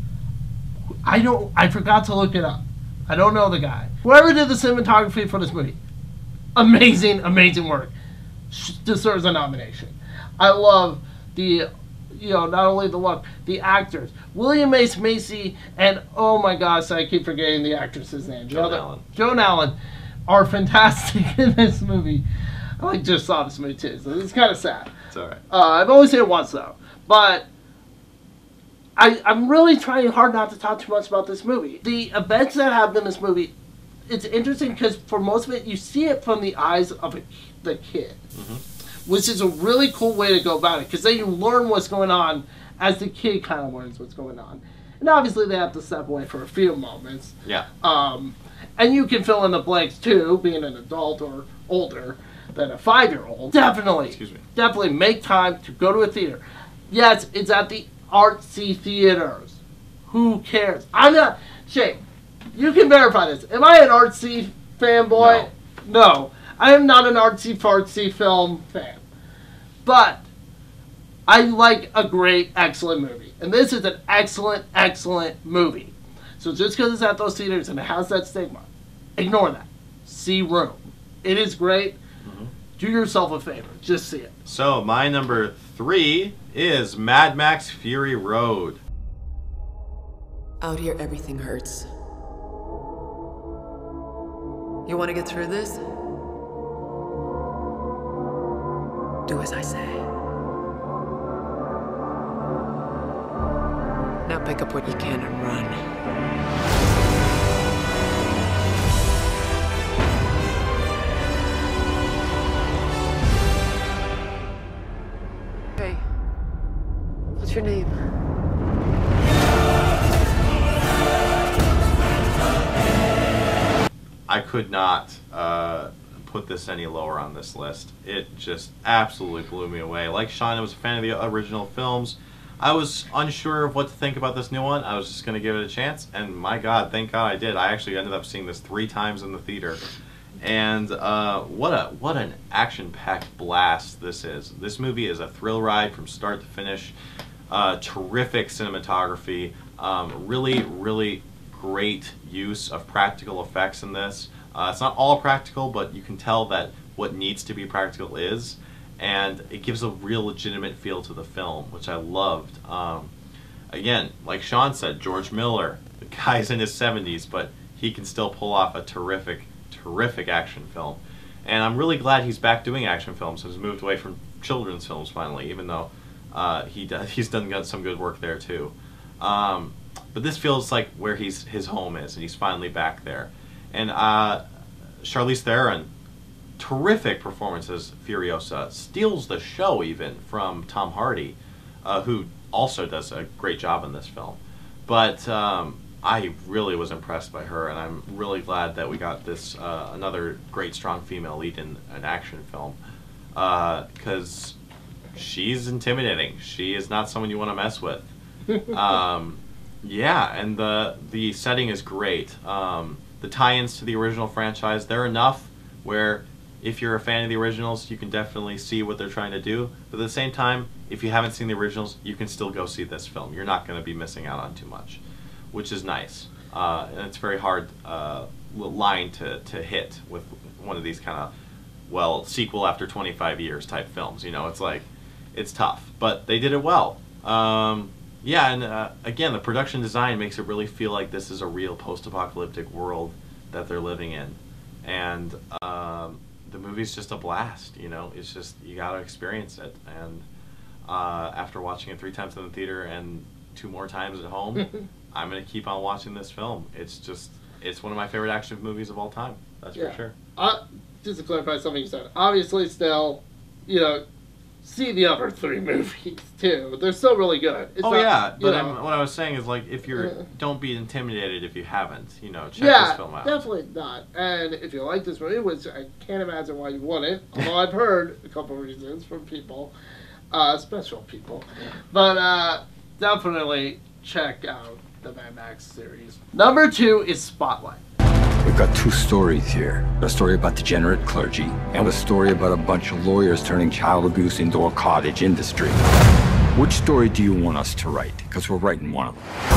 I don't, I forgot to look it up. I don't know the guy. Whoever did the cinematography for this movie, amazing, amazing work. Deserves a nomination. I love the, you know, not only the look, the actors. William H. Macy and, oh my gosh, I keep forgetting the actress's name. Joan Joan Allen. Joan Allen are fantastic in this movie. I like just saw this movie too, so it's kind of sad. It's alright. Uh, I've only seen it once though, but I, I'm really trying hard not to talk too much about this movie. The events that happen in this movie, it's interesting because for most of it, you see it from the eyes of a, the kid, mm-hmm. which is a really cool way to go about it because then you learn what's going on as the kid kind of learns what's going on. And obviously they have to step away for a few moments. Yeah. Um, and you can fill in the blanks too, being an adult or older than a five-year-old. Definitely, Excuse me. definitely make time to go to a theater. Yes, it's at the artsy theaters. Who cares? I'm not... Shay, you can verify this. Am I an artsy fanboy? No. no. I am not an artsy-fartsy film fan. But I like a great, excellent movie. And this is an excellent, excellent movie. So just because it's at those theaters and it has that stigma, ignore that. See Room. It is great. Mm-hmm. Do yourself a favor. Just see it. So my number three is Mad Max Fury Road. Out here, everything hurts. You want to get through this? Do as I say. Now pick up what you can and run. Hey, what's your name? I could not uh, put this any lower on this list. It just absolutely blew me away. Like Sean, I was a fan of the original films. I was unsure of what to think about this new one. I was just going to give it a chance, and my God, thank God I did. I actually ended up seeing this three times in the theater. And uh, what a what an action-packed blast this is. This movie is a thrill ride from start to finish. Uh, terrific cinematography. Um, really, really great use of practical effects in this. Uh, it's not all practical, but you can tell that what needs to be practical is. And it gives a real legitimate feel to the film, which I loved. Um, again, like Sean said, George Miller, the guy's in his seventies, but he can still pull off a terrific, terrific action film. And I'm really glad he's back doing action films. He's moved away from children's films finally, even though uh, he does, he's done got some good work there too. Um, but this feels like where he's his home is, and he's finally back there. And uh, Charlize Theron, terrific performance as Furiosa, steals the show even from Tom Hardy, uh, who also does a great job in this film. But um, I really was impressed by her, and I'm really glad that we got this uh, another great strong female lead in an action film, because uh, she's intimidating. She is not someone you want to mess with. um, yeah, and the the setting is great. Um, the tie-ins to the original franchise, they're enough where if you're a fan of the originals, you can definitely see what they're trying to do. But at the same time, if you haven't seen the originals, you can still go see this film. You're not going to be missing out on too much, which is nice. Uh, and it's a very hard uh, line to, to hit with one of these kind of, well, sequel after twenty-five years type films. You know, it's like, it's tough. But they did it well. Um, yeah, and uh, again, the production design makes it really feel like this is a real post-apocalyptic world that they're living in. And um, the movie's just a blast, you know. It's just, you gotta experience it. And uh, after watching it three times in the theater and two more times at home, I'm gonna keep on watching this film. It's just, it's one of my favorite action movies of all time. That's Yeah. for sure. Uh, just to clarify something you said, obviously still, you know, see the other three movies too. They're still really good. It's oh not, yeah, but you know, I'm, what I was saying is, like, if you're, uh, don't be intimidated if you haven't. You know, check yeah, this film out. definitely not. And if you like this movie, which I can't imagine why you wouldn't, although I've heard a couple of reasons from people, uh, special people, but uh, definitely check out the Mad Max series. Number two is Spotlight. We've got two stories here. A story about degenerate clergy, and a story about a bunch of lawyers turning child abuse into a cottage industry. Which story do you want us to write? Because we're writing one of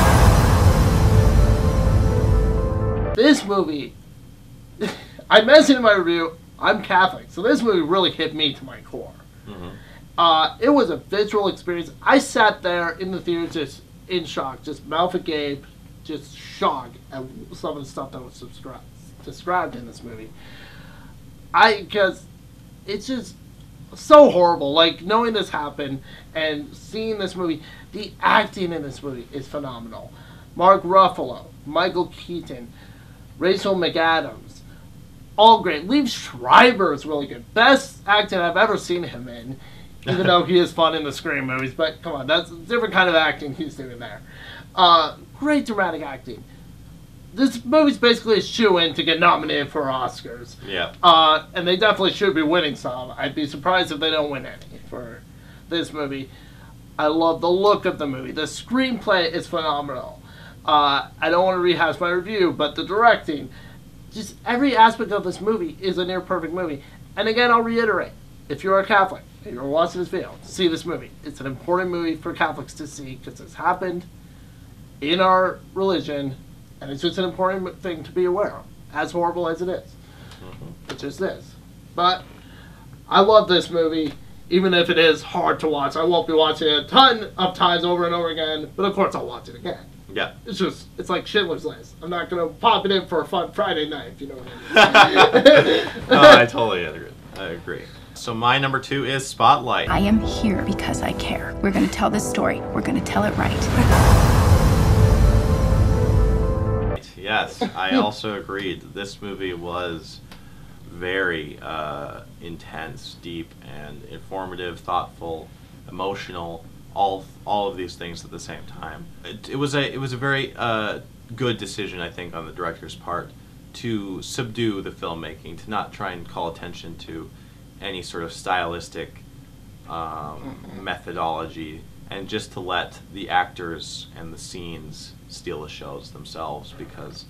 them. This movie, I mentioned in my review, I'm Catholic, so this movie really hit me to my core. Mm-hmm. Uh, it was a visceral experience. I sat there in the theater just in shock, just mouth agape, just shocked at some of the stuff that was subscribed, described in this movie. I, because it's just so horrible. Like, knowing this happened and seeing this movie, the acting in this movie is phenomenal. Mark Ruffalo, Michael Keaton, Rachel McAdams, all great. Liev Schreiber is really good. Best acting I've ever seen him in, even though he is fun in the Scream movies. But come on, that's a different kind of acting he's doing there. Uh, great dramatic acting. This movie's basically a shoo-in to get nominated for Oscars. Yeah. Uh, and they definitely should be winning some. I'd be surprised if they don't win any for this movie. I love the look of the movie. The screenplay is phenomenal. Uh, I don't want to rehash my review, but the directing, just every aspect of this movie is a near-perfect movie. And again, I'll reiterate, if you're a Catholic and you're watching this video, see this movie. It's an important movie for Catholics to see because it's happened in our religion, and it's just an important thing to be aware of, as horrible as it is. Mm-hmm. It just is. But I love this movie, even if it is hard to watch. I won't be watching it a ton of times over and over again, but of course I'll watch it again. Yeah. It's just, it's like Schindler's List. I'm not going to pop it in for a fun Friday night, if you know what I mean. No, I totally agree. I agree. So my number two is Spotlight. I am here because I care. We're going to tell this story. We're going to tell it right. Yes, I also agreed. This movie was very uh, intense, deep, and informative, thoughtful, emotional. All all of these things at the same time. It, it was a it was a very uh, good decision, I think, on the director's part to subdue the filmmaking, to not try and call attention to any sort of stylistic um, methodology, and just to let the actors and the scenes steal the shows themselves, because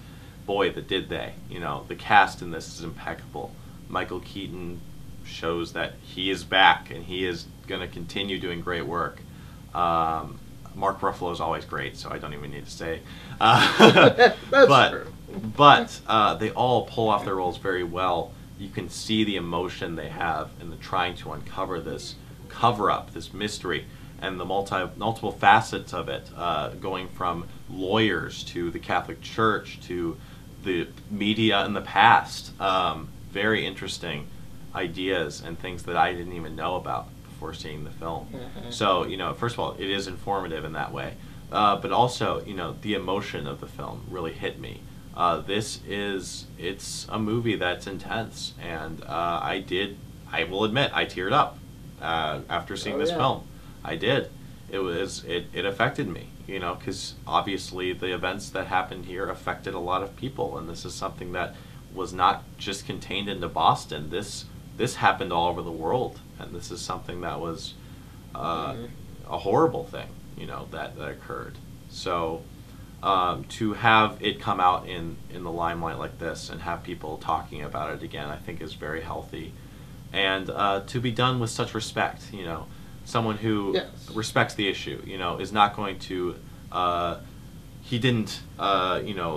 boy, the did they. You know, the cast in this is impeccable. Michael Keaton shows that he is back and he is going to continue doing great work. Um, Mark Ruffalo is always great, so I don't even need to say. Uh, That's but true. but uh, they all pull off their roles very well. You can see the emotion they have in the trying to uncover this cover-up, this mystery, and the multi multiple facets of it, uh, going from lawyers to the Catholic Church to the media in the past. Um, very interesting ideas and things that I didn't even know about before seeing the film. Mm-hmm. So, you know, first of all, it is informative in that way. Uh, but also, you know, the emotion of the film really hit me. Uh, this is, it's a movie that's intense, and uh, I did, I will admit, I teared up uh, after seeing Oh, this yeah. film. I did. It was, it, it affected me, you know, because obviously the events that happened here affected a lot of people, and this is something that was not just contained into Boston. This, this happened all over the world, and this is something that was uh, Mhm. a horrible thing, you know, that, that occurred. So um, to have it come out in, in the limelight like this and have people talking about it again, I think is very healthy. And uh, to be done with such respect, you know, someone who Yes. respects the issue, you know, is not going to, uh, he didn't, uh, you know,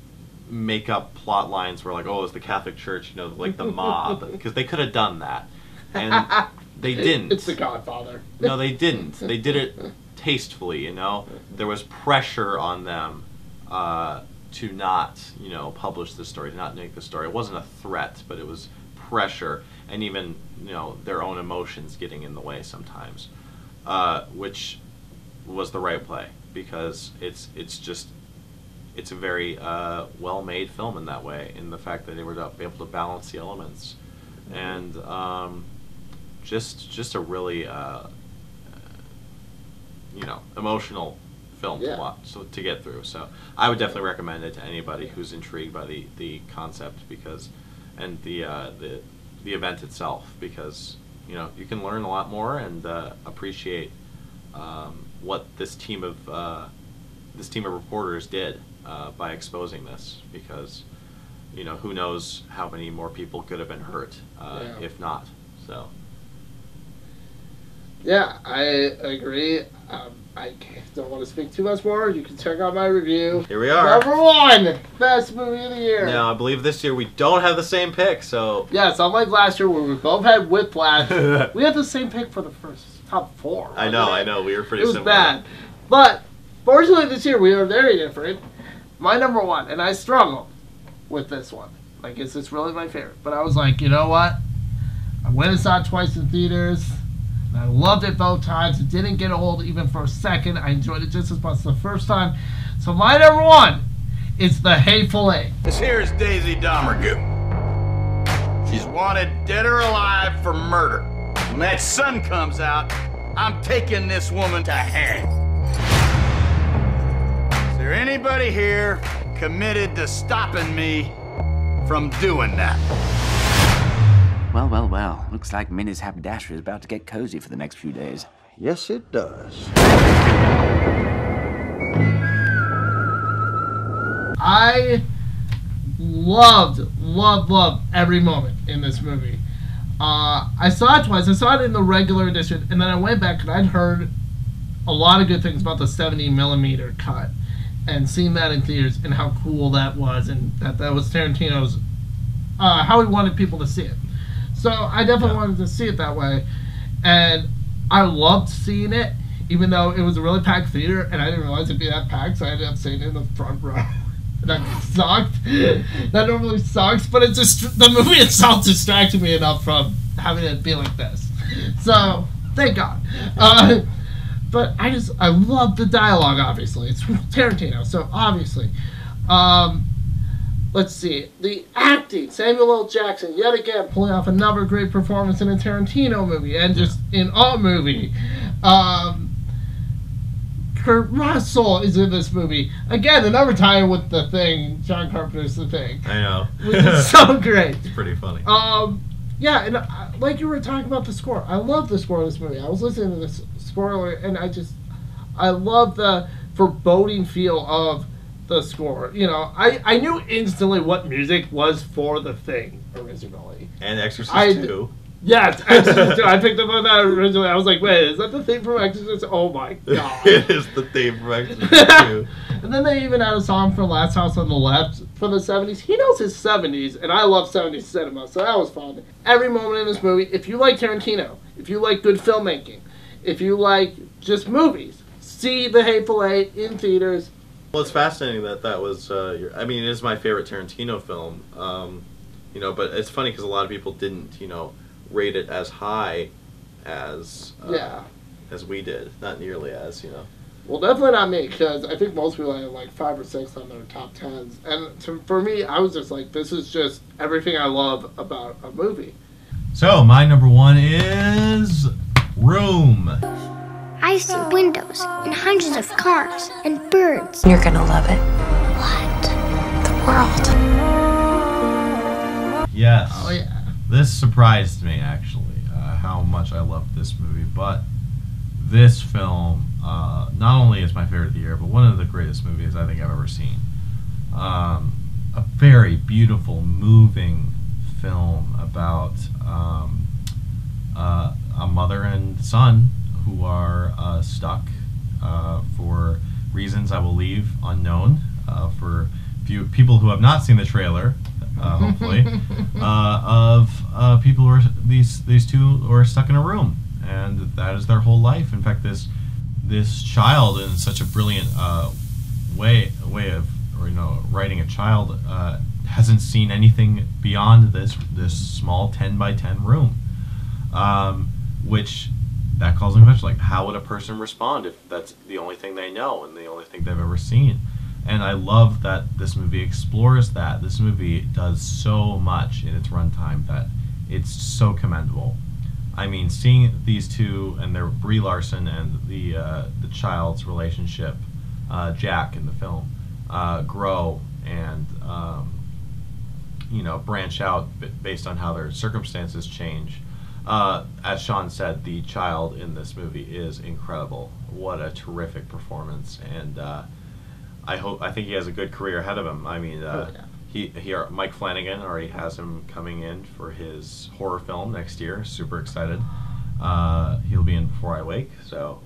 make up plot lines where like, oh, it's the Catholic Church, you know, like the mob, because they could have done that. And they didn't. It's The Godfather. No, they didn't. They did it tastefully, you know. There was pressure on them uh, to not, you know, publish the story, to not make the story. It wasn't a threat, but it was pressure, and even, you know, their own emotions getting in the way sometimes, uh, which was the right play, because it's it's just it's a very uh, well-made film in that way, in the fact that they were able to balance the elements, and um, just just a really uh, you know, emotional film Yeah. to watch, so to get through. So I would definitely recommend it to anybody who's intrigued by the the concept, because and the uh, the the event itself, because you know, you can learn a lot more and uh, appreciate um, what this team of uh, this team of reporters did uh, by exposing this, because you know, who knows how many more people could have been hurt uh, Yeah. if not. So Yeah, I agree. Um, I don't want to speak too much more. You can check out my review. Here we are. Number one, best movie of the year. now I believe this year we don't have the same pick, so Yes, unlike last year where we both had Whiplash, we had the same pick for the first top four. I know, I know, we were pretty It was similar. bad. But, fortunately this year we are very different. My number one, and I struggled with this one. Like, is this really my favorite? But I was like, you know what? I went and saw it twice in theaters. And I loved it both times. It didn't get old even for a second. I enjoyed it just as much the first time. So my number one is The Hateful Eight. This here is Daisy Domergue. She's wanted dead or alive for murder. When that sun comes out, I'm taking this woman to hang. Is there anybody here committed to stopping me from doing that? Well, well, well. Looks like Minnie's haberdashery is about to get cozy for the next few days. Yes, it does. I loved, loved, loved every moment in this movie. Uh, I saw it twice. I saw it in the regular edition, and then I went back and I'd heard a lot of good things about the seventy millimeter cut, and seeing that in theaters and how cool that was, and that that was Tarantino's, uh, how he wanted people to see it. So I definitely wanted to see it that way, and I loved seeing it, even though it was a really packed theater, and I didn't realize it'd be that packed, so I ended up sitting in the front row. That sucked. That normally sucks, but it just, the movie itself distracted me enough from having it be like this. So, thank God. Uh, but I just, I love the dialogue, obviously. It's Tarantino, so obviously. Um, let's see. The acting, Samuel L. Jackson, yet again, pulling off another great performance in a Tarantino movie, and just in a movie. Um... Kurt Russell is in this movie. Again, another tie with The Thing. John Carpenter's The Thing. I know. Which is so great. It's pretty funny. Um, yeah, and uh, like you were talking about the score, I love the score of this movie. I was listening to this score earlier, and I just, I love the foreboding feel of the score. You know, I, I knew instantly what music was for The Thing originally. And Exorcist I, two. Yes, Exorcist two. I picked up on that originally. I was like, wait, is that the theme from Exorcist? Oh my god. It is the theme from Exorcist two. And then they even had a song for Last House on the Left from the seventies. He knows his seventies, and I love seventies cinema, so that was fun. Every moment in this movie, if you like Tarantino, if you like good filmmaking, if you like just movies, see The Hateful Eight in theaters. Well, it's fascinating that that was, uh, your, I mean, it is my favorite Tarantino film, um, you know, but it's funny because a lot of people didn't, you know, rate it as high as, uh, yeah. as we did. Not nearly as, you know. Well, definitely not me, because I think most people have like five or six on their top tens. And to, for me, I was just like, this is just everything I love about a movie. So, my number one is Room. I see windows and hundreds of cars and birds. You're gonna love it. What? The world. Yes. Oh, yeah. This surprised me, actually, uh, how much I loved this movie. But this film, uh, not only is my favorite of the year, but one of the greatest movies I think I've ever seen. Um, a very beautiful, moving film about um, uh, a mother and son who are uh, stuck uh, for reasons I will leave unknown. Uh, for few people who have not seen the trailer, uh, hopefully, uh, of uh, people who are these these two who are stuck in a room, and that is their whole life. In fact, this this child, in such a brilliant uh, way way of or, you know writing a child, uh, hasn't seen anything beyond this this small ten by ten room, um, which. That calls into question, like, how would a person respond if that's the only thing they know and the only thing they've ever seen? And I love that this movie explores that. This movie does so much in its runtime that it's so commendable. I mean, seeing these two and their Brie Larson and the uh, the child's relationship, uh, Jack in the film, uh, grow and um, you know branch out based on how their circumstances change. Uh, as Sean said, the child in this movie is incredible. What a terrific performance, and uh, I hope I think he has a good career ahead of him. I mean, uh, oh, yeah. he, he Mike Flanagan already has him coming in for his horror film next year. Super excited. Uh, he'll be in Before I Wake, so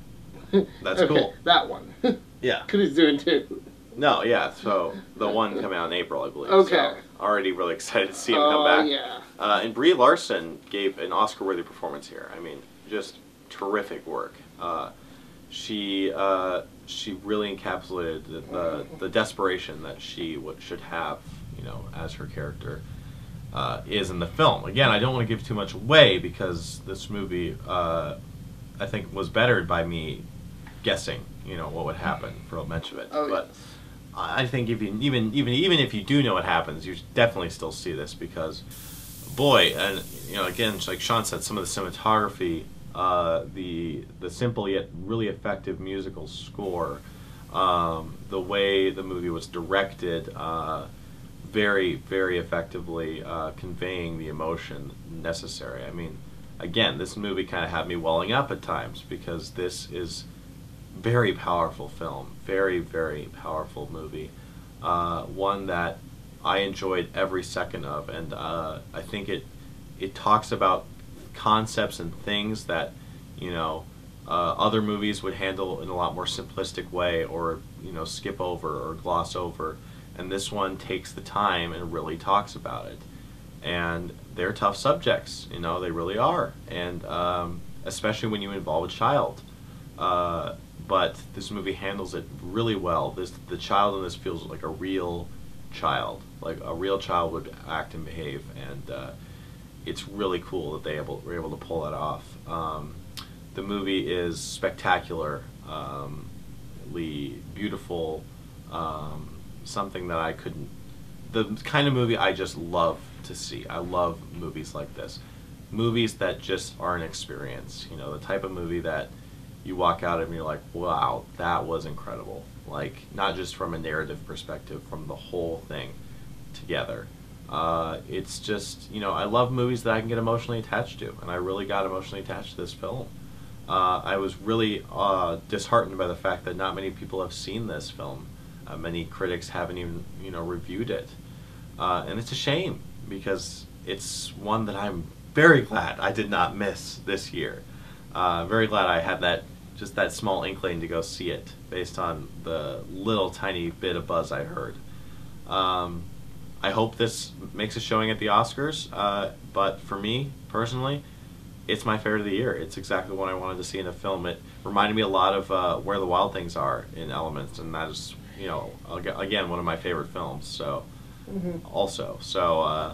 that's okay, cool. That one. Yeah, because he's doing two. No, yeah. So the one coming out in April, I believe. Okay. So already really excited to see him oh, come back. Yeah. Uh, and Brie Larson gave an Oscar-worthy performance here. I mean, just terrific work. Uh, she uh, she really encapsulated the, the the desperation that she w should have, you know, as her character uh, is in the film. Again, I don't want to give too much away because this movie, uh, I think, was bettered by me guessing, you know, what would happen for much of it. Oh, but yes. I think if you even even even if you do know what happens, you definitely still see this because, boy, and you know, again, like Sean said, some of the cinematography, uh, the the simple yet really effective musical score, um, the way the movie was directed, uh, very very effectively uh, conveying the emotion necessary. I mean, again, this movie kind of had me welling up at times because this is. Very powerful film, very, very powerful movie. Uh, one that I enjoyed every second of, and uh, I think it it talks about concepts and things that you know uh, other movies would handle in a lot more simplistic way, or you know skip over or gloss over. And this one takes the time and really talks about it. And they're tough subjects, you know, they really are, and um, especially when you involve a child. Uh, But this movie handles it really well. This the child in this feels like a real child, like a real child would act and behave, and uh, it's really cool that they able were able to pull that off. Um, the movie is spectacularly beautiful, um, something that I couldn't. The kind of movie I just love to see. I love movies like this, movies that just are an experience. You know, the type of movie that. You walk out and you're like, wow, that was incredible. Like, not just from a narrative perspective, from the whole thing together. Uh, it's just, you know, I love movies that I can get emotionally attached to, and I really got emotionally attached to this film. Uh, I was really uh, disheartened by the fact that not many people have seen this film. Uh, many critics haven't even, you know, reviewed it. Uh, and it's a shame because it's one that I'm very glad I did not miss this year. Uh, very glad I had that, just that small inkling to go see it based on the little tiny bit of buzz I heard. Um, I hope this makes a showing at the Oscars, uh, but for me, personally, it's my favorite of the year. It's exactly what I wanted to see in a film. It reminded me a lot of uh, Where the Wild Things Are in elements, and that is, you know, again, one of my favorite films. So, mm-hmm. also, so uh,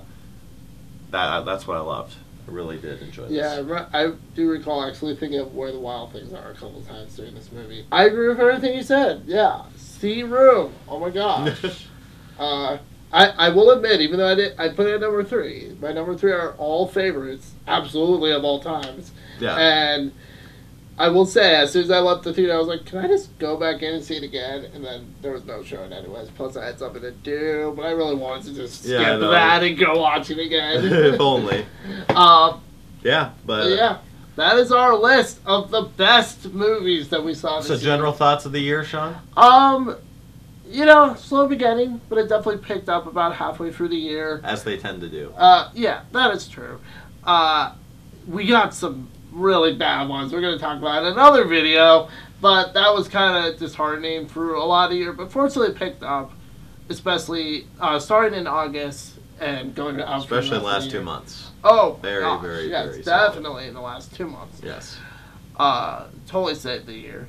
that that's what I loved. I really did enjoy this. Yeah, I do recall actually thinking of Where the Wild Things Are a couple times during this movie. I agree with everything you said. Yeah, see Room. Oh my gosh. uh, I, I will admit, even though I did, I put it at number three. My number three are all favorites, absolutely of all times. Yeah. And I will say, as soon as I left the theater, I was like, can I just go back in and see it again? And then there was no showing anyways. Plus, I had something to do, but I really wanted to just skip yeah, that and go watch it again. If only. um, yeah, but yeah, that is our list of the best movies that we saw this so year. general thoughts of the year, Sean? Um. You know, slow beginning, but it definitely picked up about halfway through the year. As they tend to do. Uh, yeah, that is true. Uh, we got some really bad ones we're going to talk about in another video, but that was kind of disheartening for a lot of the year. But fortunately, it picked up, especially uh, starting in August and going to especially in the last two months. Oh, very, gosh, very, yes, very definitely solid. in the last two months. Yes. Uh, totally saved the year.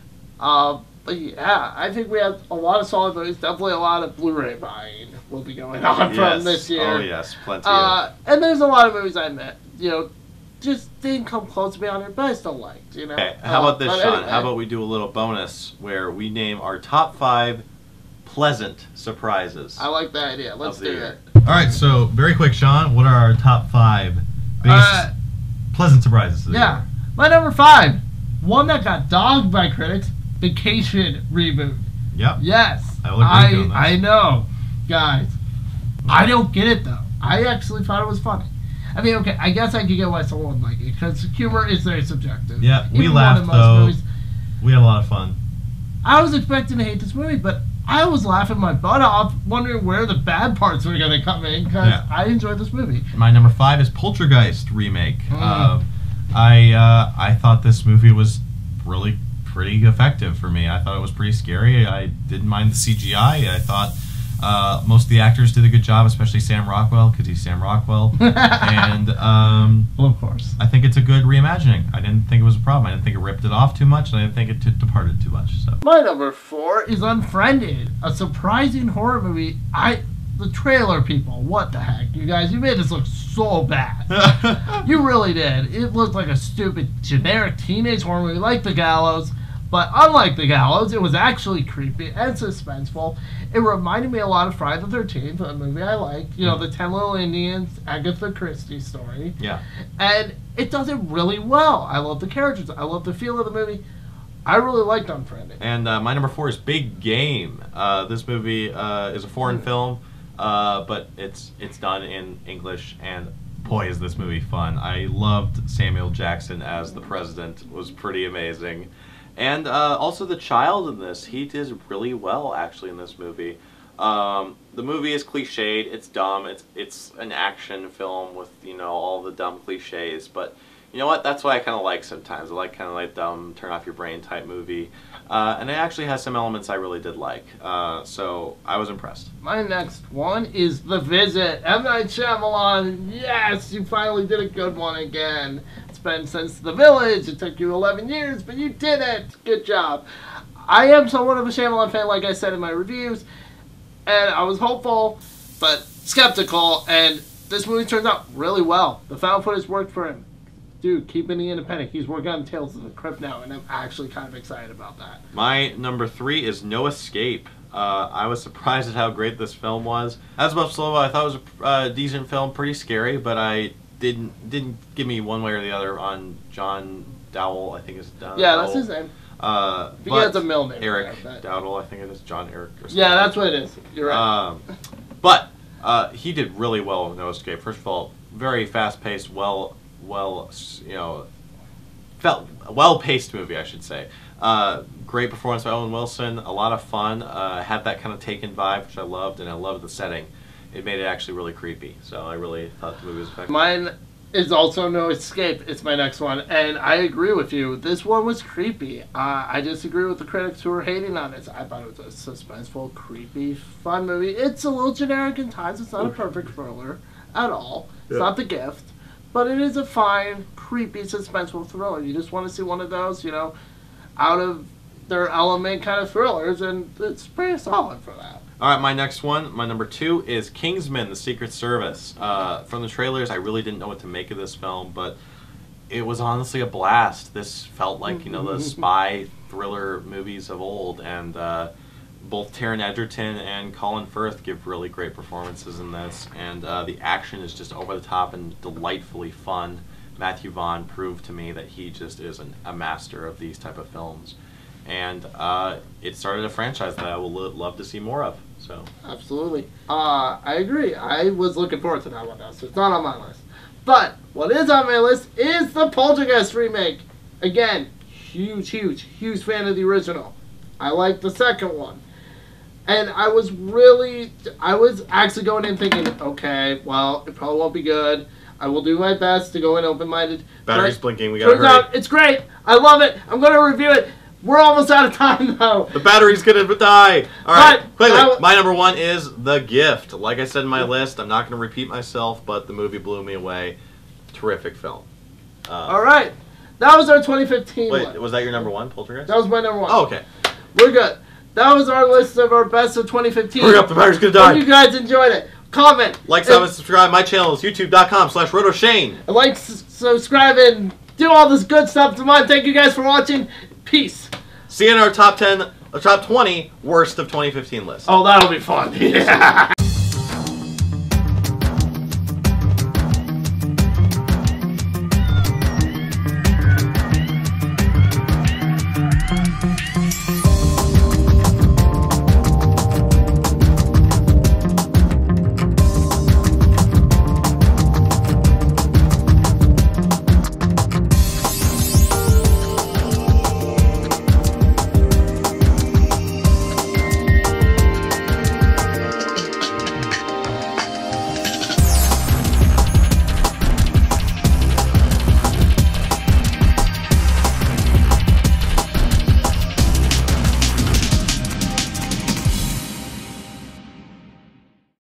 Uh, But yeah, I think we have a lot of solid movies. Definitely a lot of Blu-ray buying will be going on yes. from this year. Oh yes, plenty. Uh, of. And there's a lot of movies I met, you know, just didn't come close to me on it, but I still liked, you know. Okay, how uh, about this, but Sean? anyway. How about we do a little bonus where we name our top five pleasant surprises? I like that idea. Let's do year. it. All right, so very quick, Sean. What are our top five biggest Uh, pleasant surprises? Of the Yeah, year? my number five, one that got dogged by critics, Vacation reboot. Yep. Yes. I will agree with you on I, that. I know. Guys, I don't get it, though. I actually thought it was funny. I mean, okay, I guess I could get why someone would like it, because humor is very subjective. Yeah, we Even laughed, one of most though. movies- We had a lot of fun. I was expecting to hate this movie, but I was laughing my butt off, wondering where the bad parts were going to come in, because Yeah. I enjoyed this movie. My number five is Poltergeist remake. Mm. Uh, I uh, I thought this movie was really pretty effective for me. I thought it was pretty scary. I didn't mind the C G I. I thought uh, most of the actors did a good job, especially Sam Rockwell, because he's Sam Rockwell. and um, well, of course, I think it's a good reimagining. I didn't think it was a problem. I didn't think it ripped it off too much, and I didn't think it t- departed too much. So My number four is Unfriended, a surprising horror movie. I the trailer, people, what the heck, you guys? You made this look so bad. You really did. It looked like a stupid, generic teenage horror movie, like The Gallows. But unlike The Gallows, it was actually creepy and suspenseful. It reminded me a lot of Friday the thirteenth, a movie I like. You know, the Ten Little Indians, Agatha Christie story. yeah. And it does it really well. I love the characters. I love the feel of the movie. I really liked Unfriended. And uh, my number four is Big Game. Uh, this movie uh, is a foreign film, uh, but it's it's done in English, and boy, is this movie fun. I loved Samuel Jackson as the president. It was pretty amazing. And uh, also the child in this, he did really well actually in this movie. Um, the movie is cliched, it's dumb, it's it's an action film with, you know, all the dumb cliches, but you know what, that's what I kind of like sometimes. I like kind of like dumb, turn off your brain type movie. Uh, and it actually has some elements I really did like, uh, so I was impressed. My next one is The Visit. M. Night Shyamalan, yes, you finally did a good one again. It's been since The Village. It took you eleven years, but you did it. Good job. I am somewhat of a Shyamalan fan, like I said in my reviews, and I was hopeful, but skeptical, and this movie turns out really well. The found footage worked for him. Dude, keeping the independent. He's working on Tales of the Crypt now, and I'm actually kind of excited about that. My number three is No Escape. Uh, I was surprised at how great this film was. As much slow, I thought it was a uh, decent film, pretty scary, but I didn't didn't give me one way or the other on John Dowell. I think it's Dowell. Yeah, that's his name. Uh, He has a middle name. Eric there, but... Dowdle, I think it is John Eric. Or something. Yeah, that's what it is. You're right. Um, but uh, he did really well with No Escape. First of all, very fast paced, well, well, you know, felt well-paced movie, I should say. Uh, great performance by Owen Wilson, a lot of fun, uh, had that kind of Taken vibe, which I loved, and I loved the setting. It made it actually really creepy, so I really thought the movie was effective. Mine is also No Escape. It's my next one, and I agree with you. This one was creepy. Uh, I disagree with the critics who were hating on it. I thought it was a suspenseful, creepy, fun movie. It's a little generic in times. It's not a perfect thriller at all. It's Yeah. not The Gift, but it is a fine, creepy, suspenseful thriller. You just want to see one of those, you know, out of their element kind of thrillers, and it's pretty solid for that. All right, my next one, my number two, is Kingsman: The Secret Service. Uh, from the trailers, I really didn't know what to make of this film, but it was honestly a blast. This felt like, you know, the spy thriller movies of old, and uh, both Taron Egerton and Colin Firth give really great performances in this, and uh, the action is just over the top and delightfully fun. Matthew Vaughn proved to me that he just is an, a master of these type of films. And uh, it started a franchise that I will lo love to see more of. So Absolutely. Uh, I agree. I was looking forward to that one now, so it's not on my list. But what is on my list is the Poltergeist remake. Again, huge, huge, huge fan of the original. I like the second one. And I was really, I was actually going in thinking, okay, well, it probably won't be good. I will do my best to go in open-minded. Battery's blinking. We gotta turns hurry. out it's great. I love it. I'm going to review it. We're almost out of time, though. The battery's gonna die. All right, But, quickly. uh, My number one is The Gift. Like I said in my list, I'm not gonna repeat myself, but the movie blew me away. Terrific film. Uh, All right. That was our twenty fifteen Wait, one. was that your number one, Poltergeist? That was my number one. Oh, okay. We're good. That was our list of our best of twenty fifteen. Hurry up, the battery's gonna die. Hope you guys enjoyed it. Comment. Like, comment, subscribe. My channel is youtube.com slash Rotoshane. Like, s subscribe, and do all this good stuff to mine. Thank you guys for watching. Peace. See you in our top ten, uh, top twenty worst of twenty fifteen list. Oh, that'll be fun. Yeah.